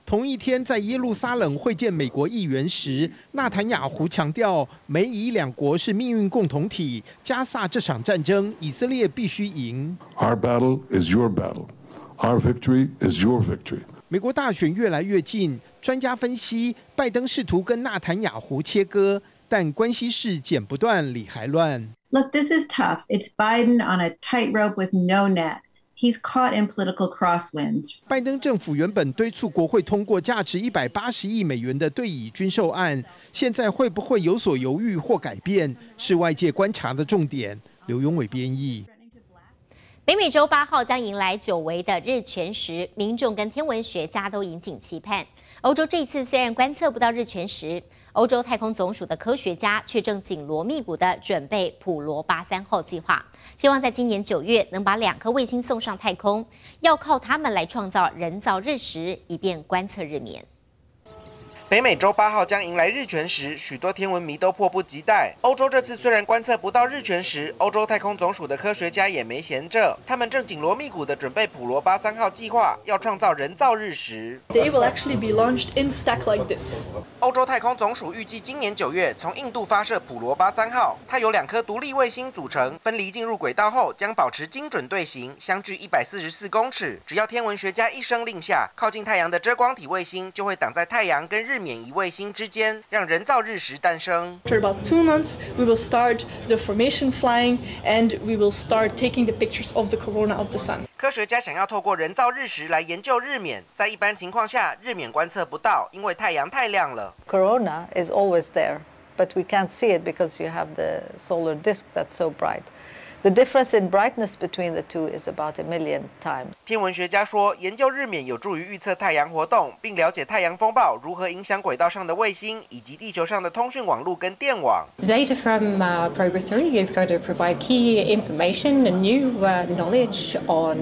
同一天，在耶路撒冷会见美国议员时，纳坦雅胡强调，美以两国是命运共同体，加萨这场战争，以色列必须赢。 Our battle is your battle. Our victory is your victory. 美国大选越来越近，专家分析，拜登试图跟纳坦雅胡切割，但关系是剪不断，理还乱。 Look, this is tough. It's Biden on a tightrope with no net. He's caught in political crosswinds. 拜登政府原本敦促国会通过价值180亿美元的对以军售案，现在会不会有所犹豫或改变，是外界观察的重点。刘永伟编译。 北美洲8号将迎来久违的日全食，民众跟天文学家都引颈期盼。欧洲这次虽然观测不到日全食，欧洲太空总署的科学家却正紧锣密鼓地准备普罗巴3号计划，希望在今年9月能把2颗卫星送上太空，要靠它们来创造人造日食，以便观测日冕。 北美洲8号将迎来日全食，许多天文迷都迫不及待。欧洲这次虽然观测不到日全食，欧洲太空总署的科学家也没闲着，他们正紧锣密鼓地准备普罗巴3号计划，要创造人造日食。 They will actually be launched in stack like this. 欧洲太空总署预计今年9月从印度发射普罗巴3号，它由2颗独立卫星组成，分离进入轨道后将保持精准队形，相距144公尺。只要天文学家一声令下，靠近太阳的遮光体卫星就会挡在太阳跟日冕仪卫星之间，让人造日食诞生。 After about 2 months, we will start the formation flying, and we will start taking the pictures of the corona of the sun. 科学家想要透过人造日食来研究日冕，在一般情况下，日冕观测不到，因为太阳太亮了。 Corona is always there, but we can't see it because you have the solar disk that's so bright. The difference in brightness between the two is about 1 million times. 天文学家说，研究日冕有助于预测太阳活动，并了解太阳风暴如何影响轨道上的卫星以及地球上的通讯网络跟电网。 The data from Progress 3 is going to provide key information and new knowledge on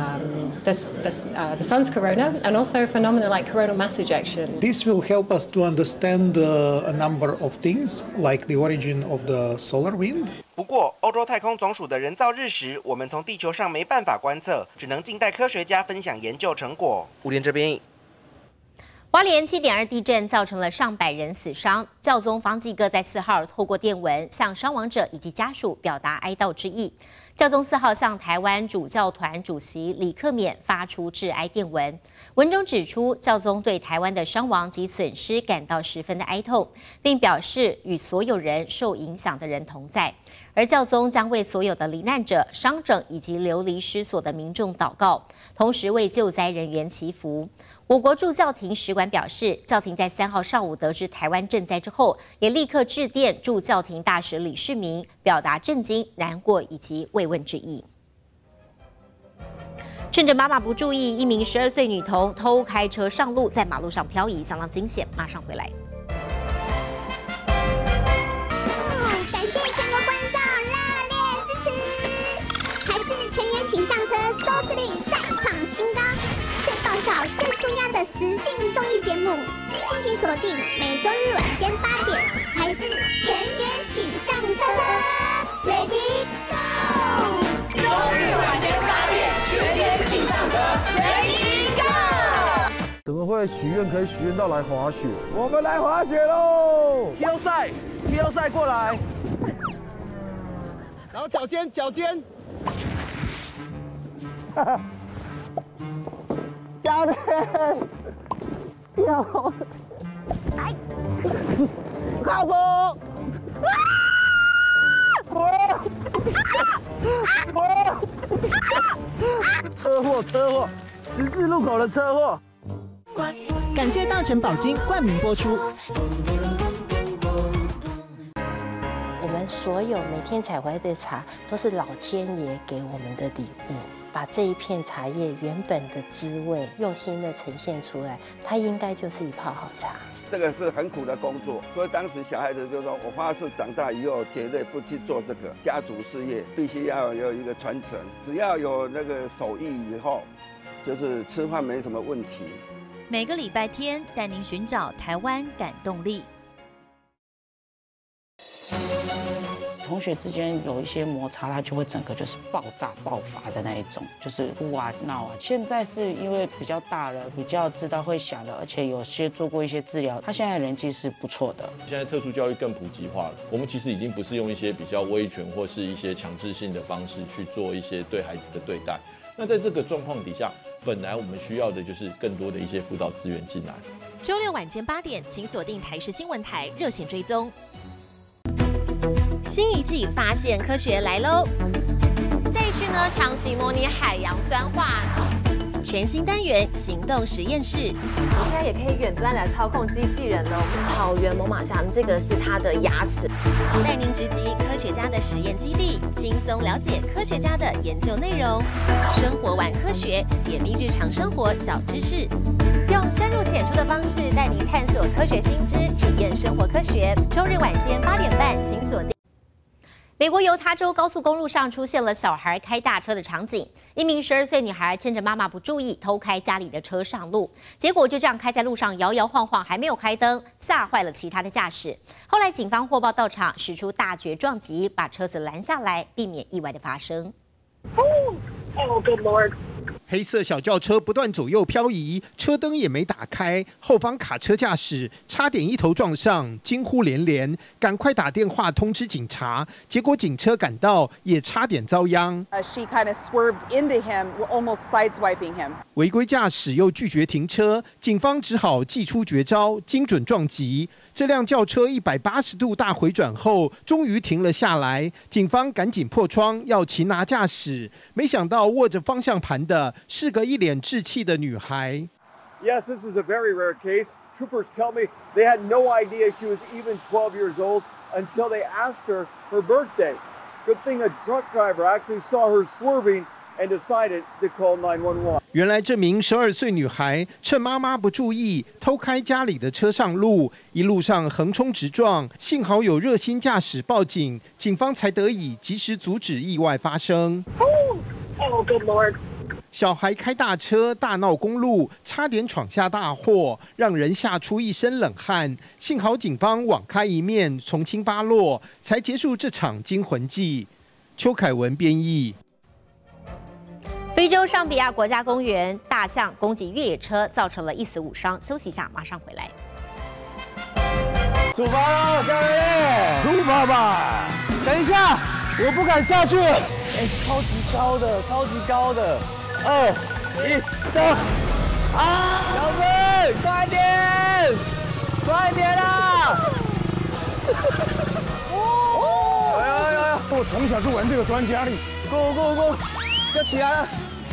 the sun's corona and also phenomena like coronal mass ejection. This will help us to understand a number of things like the origin of the solar wind. 不过，欧洲太空总署的人造日食，我们从地球上没办法观测，只能静待科学家分享研究成果。吴连这边。 花莲7.2地震造成了上百人死伤，教宗方济各在4号透过电文向伤亡者以及家属表达哀悼之意。教宗4号向台湾主教团主席李克勉发出致哀电文，文中指出，教宗对台湾的伤亡及损失感到十分的哀痛，并表示与所有人受影响的人同在。而教宗将为所有的罹难者、伤者以及流离失所的民众祷告，同时为救灾人员祈福。我国驻教廷使馆表示，教廷在3号上午得知台湾震灾之后，也立刻致电驻教廷大使李世民，表达震惊、难过以及慰问之意。趁着妈妈不注意，一名12岁女童偷开车上路，在马路上漂移，相当惊险。马上回来。 感谢全国观众热烈支持，还是全员请上车，收视率再创新高。最爆笑、最舒压的实境综艺节目，敬请锁定每周日晚间8点，还是全员请上车 ，Ready Go！ 周日晚间8点，全员请上车 ，Ready Go！ 怎么会许愿可以许愿到来滑雪？我们来滑雪喽 ！PO 赛过来，然后脚尖，哈哈。教练，跳，来，靠谱，车祸，十字路口的车祸。 感谢大成宝金冠名播出。 我们所有每天采回来的茶，都是老天爷给我们的礼物。把这一片茶叶原本的滋味用心的呈现出来，它应该就是一泡好茶。 这个是很苦的工作，所以当时小孩子就说：“我发誓长大以后绝对不去做这个家族事业，必须要有一个传承。只要有那个手艺以后，就是吃饭没什么问题。” 每个礼拜天带您寻找台湾感动力。 同学之间有一些摩擦，他就会整个就是爆炸爆发的那一种，就是哭啊闹啊。现在是因为比较大了，比较知道会想了，而且有些做过一些治疗，他现在人际是不错的。 现在特殊教育更普及化了，我们其实已经不是用一些比较威权或是一些强制性的方式去做一些对孩子的对待。那在这个状况底下，本来我们需要的就是更多的一些辅导资源进来。 周六晚间8点，请锁定台视新闻台热线追踪。新一季发现科学来喽！这一区呢，长期模拟海洋酸化。全新单元行动实验室， 你现在也可以远端来操控机器人了。草原猛犸象，这个是它的牙齿。 带您直击科学家的实验基地，轻松了解科学家的研究内容。生活玩科学，解密日常生活小知识，用深入浅出的方式带您探索科学新知，体验生活科学。周日晚间8点半，请锁定。美国犹他州高速公路上出现了小孩开大车的场景，一名12岁女孩趁着妈妈不注意偷开家里的车上路，结果就这样开在路上摇摇晃晃，还没有开灯，吓坏了其他的驾驶。后来警方获报到场，使出大绝撞击，把车子拦下来，避免意外的发生。 Oh, good Lord. 黑色小轿车不断左右漂移，车灯也没打开，后方卡车驾驶差点一头撞上，惊呼连连，赶快打电话通知警察，结果警车赶到也差点遭殃。 She kind of swerved into him, almost sideswiping him. 违规驾驶又拒绝停车，警方只好祭出绝招，精准撞击。这辆轿车180度大回转后，终于停了下来。警方赶紧破窗，要擒拿驾驶。没想到握着方向盘的是个一脸稚气的女孩。 Yes, this is a very rare case. Troopers tell me they had no idea she was even 12 years old until they asked her her birthday. Good thing a truck driver actually saw her swerving and decided to call 911. 原来这名12岁女孩趁妈妈不注意，偷开家里的车上路，一路上横冲直撞，幸好有热心驾驶报警，警方才得以及时阻止意外发生。 Oh, good Lord. 小孩开大车大闹公路，差点闯下大祸，让人吓出一身冷汗。幸好警方网开一面，从轻发落，才结束这场惊魂记。邱凯文编译。 非洲尚比亚国家公园大象攻击越野车，造成了1死5伤。休息一下，马上回来。 出发了，下面出发吧！等一下，我不敢下去。哎，超级高的，超级高的。2、1，走！啊！小子，快点，快点啊！我从小就玩这个专家力 ，Go Go Go， 要起来了！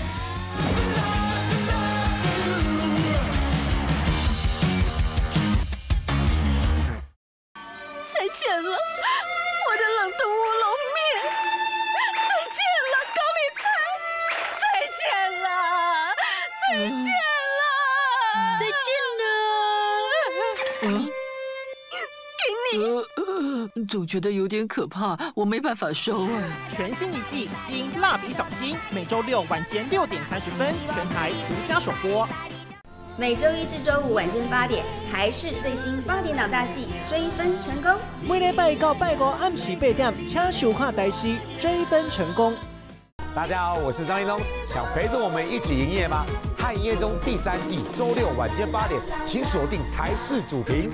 再见了，我的冷冻乌龙面！再见了，高丽菜！再见了，再见了，再见了！给你。 总觉得有点可怕，我没办法收啊。 全新一季新蜡笔小新，每周6晚间6点30分，全台独家首播。 每周1至周5晚间8点，台视最新8点档大戏《追分成功》。 每礼拜到拜5暗时8点，请收看台视《追分成功》。 大家好，我是张立东，想陪着我们一起营业吗？《汉营业中》第3季周6晚间8点，请锁定台视主频。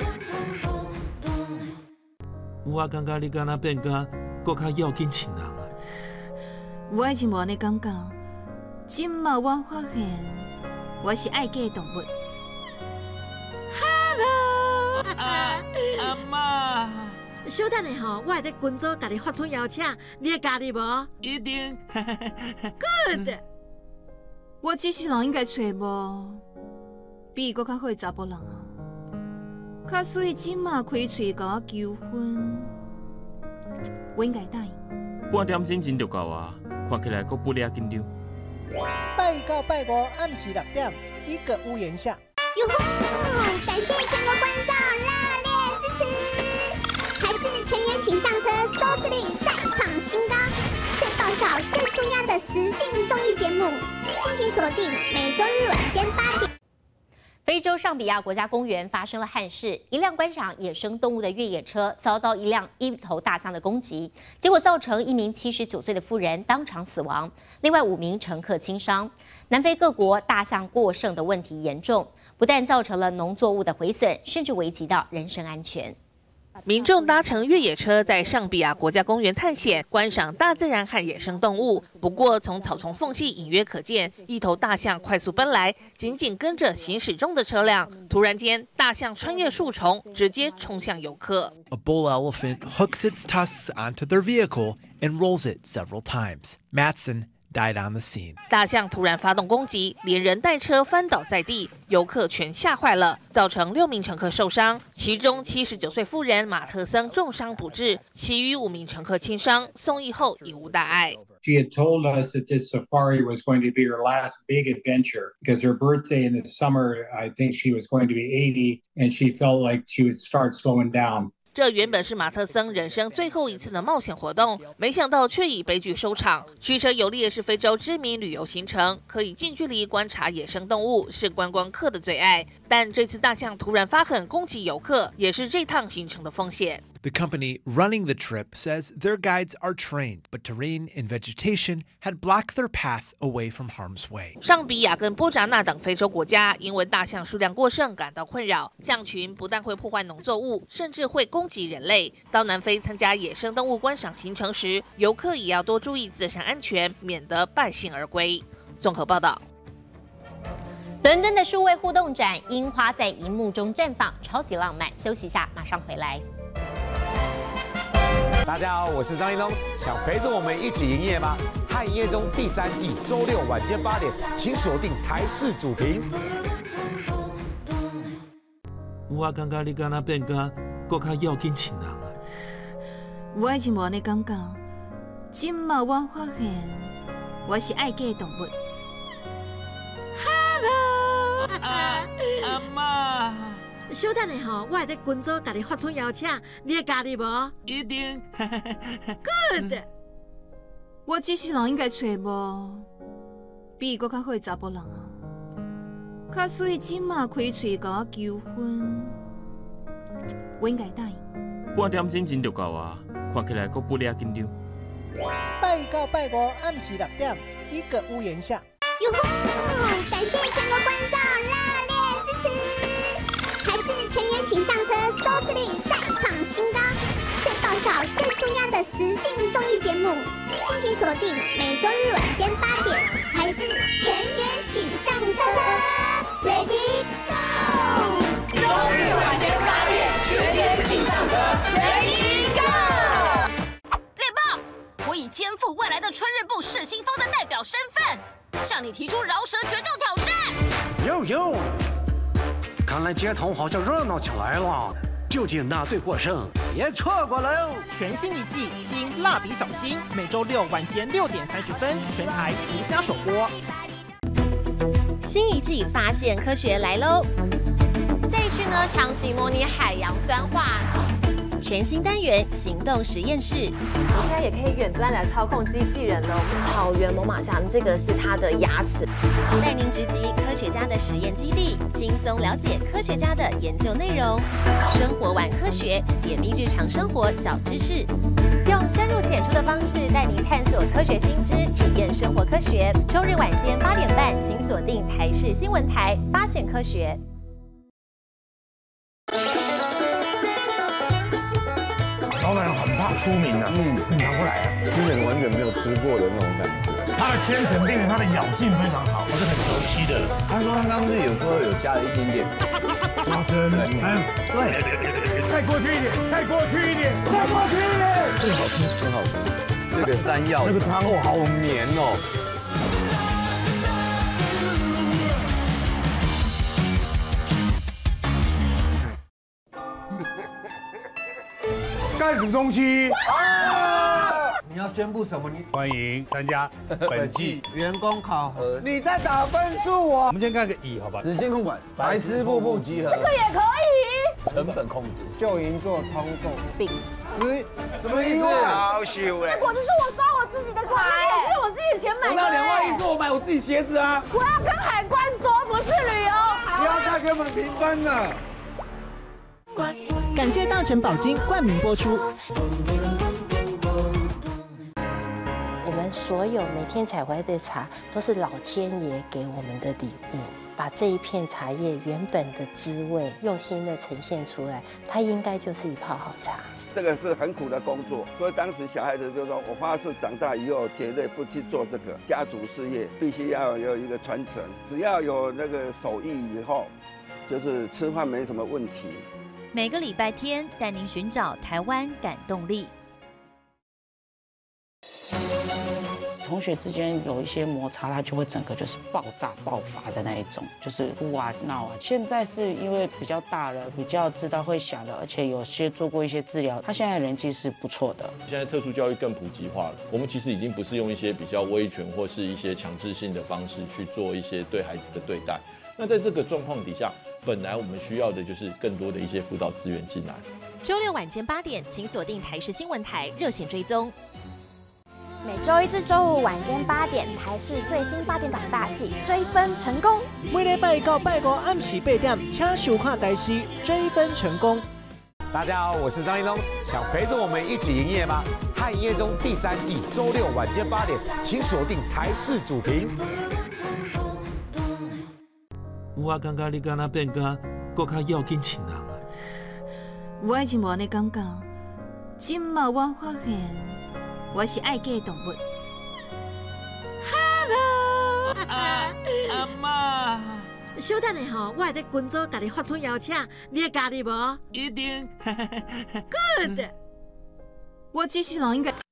我感觉你敢若变甲搁较要紧亲人啊！ 我以前无安尼感觉，今嘛我发现我是爱嫁动物。 Hello， 阿妈。 小等下吼，我会在群组甲你发出邀请，你会加入无？ 一定。 Good。 我这世人应该找无比伊搁较好的查甫人啊。较所以今嘛开喙甲我求婚，我应该答应。 半点钟前就到啊，看起来阁不俩紧张。 拜到拜5暗时6点，一个屋檐下。 哟呼！感谢全国观众热烈支持，台视全员请上车，收视率再创新高，最爆笑、最舒压的实境综艺节目，敬请锁定每周日晚间8点。 非洲尚比亚国家公园发生了憾事，一辆观赏野生动物的越野车遭到一头大象的攻击，结果造成一名79岁的妇人当场死亡，另外5名乘客轻伤。南非各国大象过剩的问题严重，不但造成了农作物的毁损，甚至危及到人身安全。 民众搭乘越野车在尚比亚国家公园探险，观赏大自然和野生动物。不过，从草丛缝隙隐约可见，一头大象快速奔来，紧紧跟着行驶中的车辆。突然间，大象穿越树丛，直接冲向游客。 A bull elephant hooks its tusks onto their vehicle and rolls it several times. Matson died on the scene. 大象突然发动攻击，连人带车翻倒在地，游客全吓坏了，造成6名乘客受伤，其中79岁妇人马特森重伤不治，其余5名乘客轻伤，送医后已无大碍。 She had told us that this safari was going to be her last big adventure because her birthday in the summer, I think she was going to be 80, and she felt like she would start slowing down. 这原本是马特森人生最后一次的冒险活动，没想到却以悲剧收场。驱车游猎是非洲知名旅游行程，可以近距离观察野生动物，是观光客的最爱。但这次大象突然发狠攻击游客，也是这趟行程的风险。 The company running the trip says their guides are trained, but terrain and vegetation had blocked their path away from harm's way. 尚比亚跟波札那等非洲国家因为大象数量过剩感到困扰，象群不但会破坏农作物，甚至会攻击人类。到南非参加野生动物观赏行程时，游客也要多注意自身安全，免得败兴而归。综合报道。 伦敦的数位互动展，樱花在荧幕中绽放，超级浪漫。休息一下，马上回来。 大家好，我是张一龙，想陪着我们一起营业吗？汉营业中第3季周6晚间8点，请锁定台视主频。 我感觉你敢若变甲搁较要紧亲人啊！ 我以前无安尼感觉，今嘛我发现我是爱嫁的动物。 Hello， 阿妈。 小等下吼，我会在群组甲你发出邀请，你会加入无？ 一定。 Good。 我这世人应该找无比伊搁较好的查甫人啊。较水即马开喙甲我求婚，我应该答应。 半点钟前就到啊，看起来搁不了紧张。 拜1到拜5暗时6点，一个屋檐下。 哟吼！感谢全国观众热烈支持，还是全员请上车，收视率再创新高，最爆笑、最舒压的实境综艺节目，敬请锁定每周日晚间8点，还是全员请上车 ，Ready Go！ 周日晚间8点，全员请上车 ，Ready Go！ 猎豹，我以肩负未来的春日部世新风的代表身份。 向你提出饶舌决斗挑战。 哟，看来街头好像热闹起来了。究竟哪队获胜？别错过喽！ 全新一季新蜡笔小新，每周6晚间6点30分，全台独家首播。 新一季发现科学来喽！ 这一区呢，长期模拟海洋酸化。 全新单元行动实验室， 你现在也可以远端来操控机器人了。我们草原猛犸象，这个是它的牙齿， 带您直击科学家的实验基地，轻松了解科学家的研究内容，生活玩科学，解密日常生活小知识， 用深入浅出的方式带您探索科学新知，体验生活科学。周日晚间8点半，请锁定台视新闻台，发现科学。 老板很怕出名的，拿过来啊， 之前完全没有吃过的那种感觉。 它的千层变成它的咬劲非常好，我是很熟悉的。 他说他刚刚是有时候有加了一点点花生，对，再过去一点，再过去一点，再过去一点， 真好吃，真好吃。这个山药，那个汤哦，好绵哦。 干什么东西？ 你要宣布什么？ 欢迎参加本季员工考核。 你在打分数啊？我们先看个乙，好吧？ 时间控管，白丝瀑布集合。 这个也可以。 成本控制，就营做通共病。 什么意思？好秀哎！ 果子是我刷我自己的卡哎，是我自己的钱买的。 那2万1是我买我自己鞋子啊。 我要跟海关说，不是旅游。 不要再给我们评分了。 感谢大成保金冠名播出。 我们所有每天采回来的茶，都是老天爷给我们的礼物。把这一片茶叶原本的滋味，用心的呈现出来，它应该就是一泡好茶。 这个是很苦的工作，所以当时小孩子就说：“我发誓长大以后绝对不去做这个家族事业，必须要有一个传承。只要有那个手艺以后，就是吃饭没什么问题。” 每个礼拜天带您寻找台湾感动力。 同学之间有一些摩擦，他就会整个就是爆炸爆发的那一种，就是哭啊闹啊。现在是因为比较大了，比较知道会想了，而且有些做过一些治疗，他现在人际是不错的。 现在特殊教育更普及化了，我们其实已经不是用一些比较威权或是一些强制性的方式去做一些对孩子的对待。那在这个状况底下，本来我们需要的就是更多的一些辅导资源进来。 周六晚间8点，请锁定台视新闻台热线追踪。 每周一至周五晚间8点，台视最新8点档大戏追分成功。 每礼拜到拜五暗时8点，请收看台视追分成功。 大家好，我是张立东，想陪着我们一起营业吗？汉营业中第3季周六晚间8点，请锁定台视主频。 我感觉你敢若变甲搁较要紧亲人啊！ 我以前无安尼感觉，今嘛我发现我是爱嫁动物。 Hello， 阿妈， 小等下吼，我会伫群组甲你发出邀请，你会加入无？ 一定。 Good。 我机器人应该。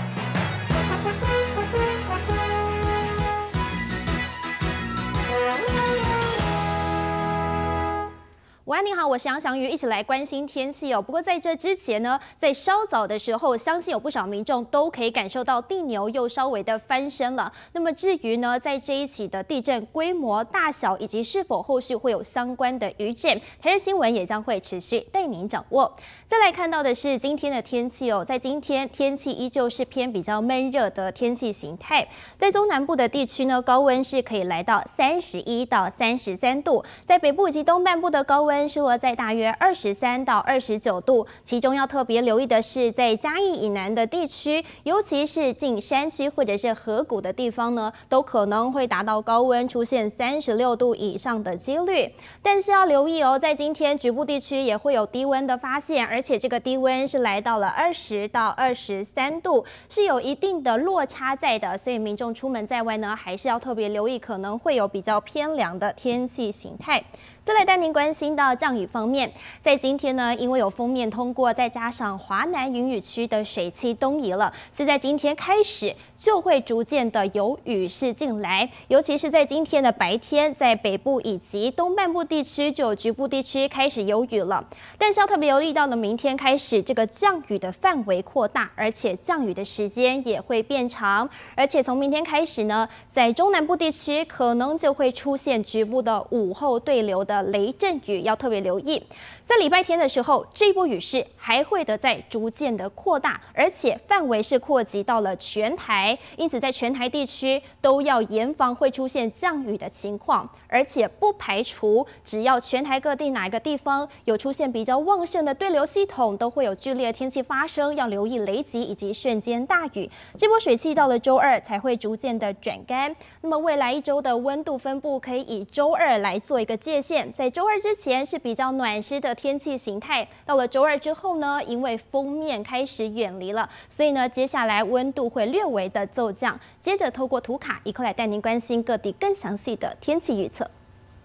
午安，你好，我是杨翔瑜，一起来关心天气哦。不过在这之前呢，在稍早的时候，相信有不少民众都可以感受到地牛又稍微的翻身了。那么至于呢，在这一起的地震规模大小以及是否后续会有相关的余震，台视新闻也将会持续带您掌握。再来看到的是今天的天气哦，在今天天气依旧是偏比较闷热的天气形态，在中南部的地区呢，高温是可以来到31到33度，在北部以及东半部的高温是落在大约23到29度，其中要特别留意的是，在嘉义以南的地区，尤其是近山区或者是河谷的地方呢，都可能会达到高温出现36度以上的几率。但是要留意哦，在今天局部地区也会有低温的发现，而且这个低温是来到了20到23度，是有一定的落差在的，所以民众出门在外呢，还是要特别留意，可能会有比较偏凉的天气形态。再来带您关心到降雨方面，在今天呢，因为有锋面通过，再加上华南云雨区的水汽东移了，所以在今天开始就会逐渐的有雨势进来，尤其是在今天的白天，在北部以及东半部地区就有局部地区开始有雨了。但是要特别留意到呢，明天开始这个降雨的范围扩大，而且降雨的时间也会变长，而且从明天开始呢，在中南部地区可能就会出现局部的午后对流的雷阵雨，要特别留意。在礼拜天的时候，这一波雨势还会在逐渐的扩大，而且范围是扩及到了全台，因此在全台地区都要严防会出现降雨的情况，而且不排除只要全台各地哪一个地方有出现比较旺盛的对流系统，都会有剧烈的天气发生，要留意雷击以及瞬间大雨。这波水汽到了周二才会逐渐的转干，那么未来一周的温度分布可以以周二来做一个界限，在周二之前是比较暖湿的天气形态，到了周二之后呢，因为锋面开始远离了，所以呢，接下来温度会略微的骤降。接着透过图卡一块来带您关心各地更详细的天气预测。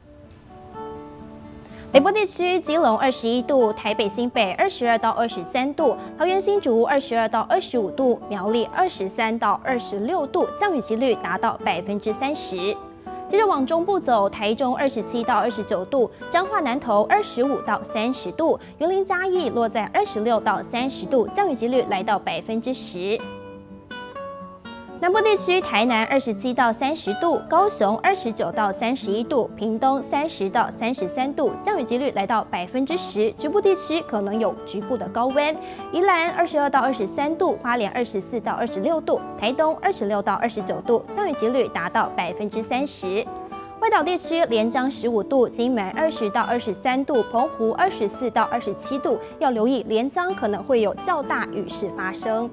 北部地区，基隆21度，台北新北22到23度，桃园新竹22到25度，苗栗23到26度，降雨几率达到30%。接着往中部走，台中27到29度，彰化南投25到30度，云林嘉义落在26到30度，降雨几率来到10%。南部地区，台南27到30度，高雄29到31度，屏东30到33度，降雨几率来到10%，局部地区可能有局部的高温。宜兰22到23度，花莲24到26度，台东26到29度，降雨几率达到30%。 外岛地区连江15度，金门20到23度，澎湖24到27度，要留意连江可能会有较大雨势发生。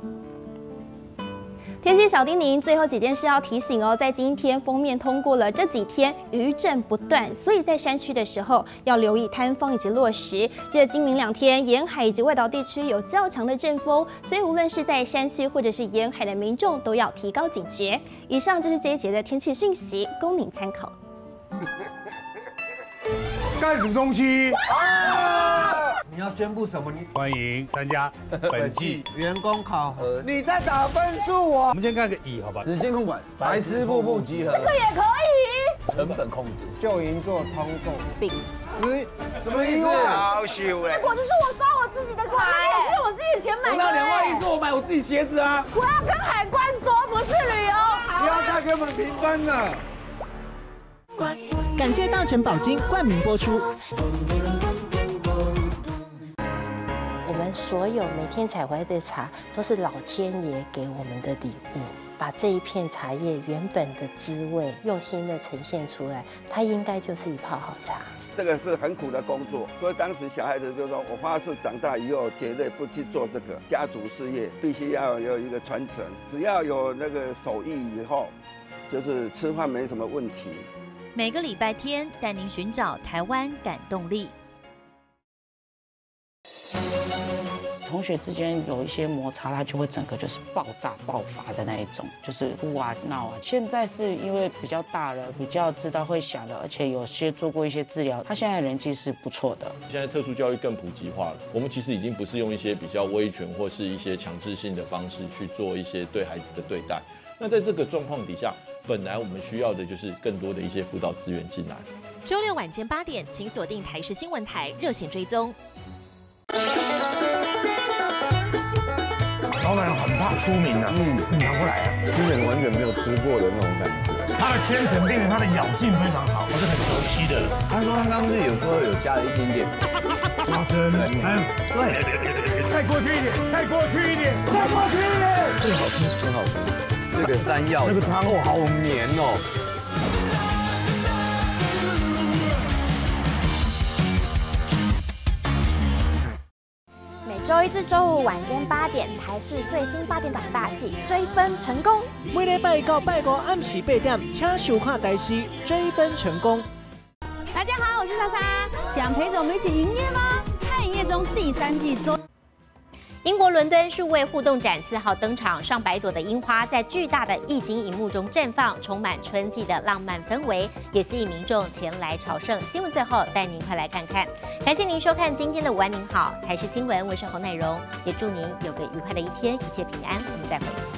天气小叮咛，最后几件事要提醒哦。在今天锋面通过了这几天余震不断，所以在山区的时候要留意坍方以及落石。记得今明2天沿海以及外岛地区有较强的阵风，所以无论是在山区或者是沿海的民众都要提高警觉。以上就是这一节的天气讯息，供您参考。 干什么东西？ 你要宣布什么？你欢迎参加本季员工考核。你在打分数啊！ 我们先看个乙，好吧？ 时间控管，白丝步步集合。 这个也可以。 成本控制，就营做通共病。 什么意思？好羞哎！ 果子是我刷我自己的款，也是我自己的钱买的。 那2万1是我买我自己鞋子啊！ 我要跟海关说，不是旅游。 不要再给我们评分了。 感谢大成宝金冠名播出。 我们所有每天采回来的茶，都是老天爷给我们的礼物。把这一片茶叶原本的滋味，用心的呈现出来，它应该就是一泡好茶。 这个是很苦的工作，所以当时小孩子就说：“我发誓长大以后绝对不去做这个家族事业，必须要有一个传承。只要有那个手艺以后，就是吃饭没什么问题。” 每个礼拜天带您寻找台湾感动力。 同学之间有一些摩擦，他就会整个就是爆炸爆发的那一种，就是哭啊闹啊。现在是因为比较大了，比较知道会想了，而且有些做过一些治疗，他现在人际是不错的。 现在特殊教育更普及化了，我们其实已经不是用一些比较威权或是一些强制性的方式去做一些对孩子的对待。那在这个状况底下，本来我们需要的就是更多的一些辅导资源进来。 周六晚间8点，请锁定台视新闻台热线追踪。 老板很怕出名的，拿过来啊！ 之前完全没有吃过的那种感觉。 它的千层变成它的咬劲非常好，我是很熟悉的。 他说他刚刚是有时候有加了一点点花生，对，再过去一点，再过去一点，再过去一点，这个好吃， 很好吃。这个山药， 那个汤哦，好绵哦。 每周一至周五晚间8点，台视最新8点档大戏《追分成功》。 每礼拜到拜五暗时8点，请收看台视《追分成功》。 大家好，我是莎莎，想陪着我们一起营业吗？看营业中第3季周。英国伦敦数位互动展4号登场，上百朵的樱花在巨大的液晶萤幕中绽放，充满春季的浪漫氛围，也吸引民众前来朝圣。新闻最后带您快来看看。感谢您收看今天的午安您好，台视新闻，我是侯乃荣，也祝您有个愉快的一天，一切平安。我们再会。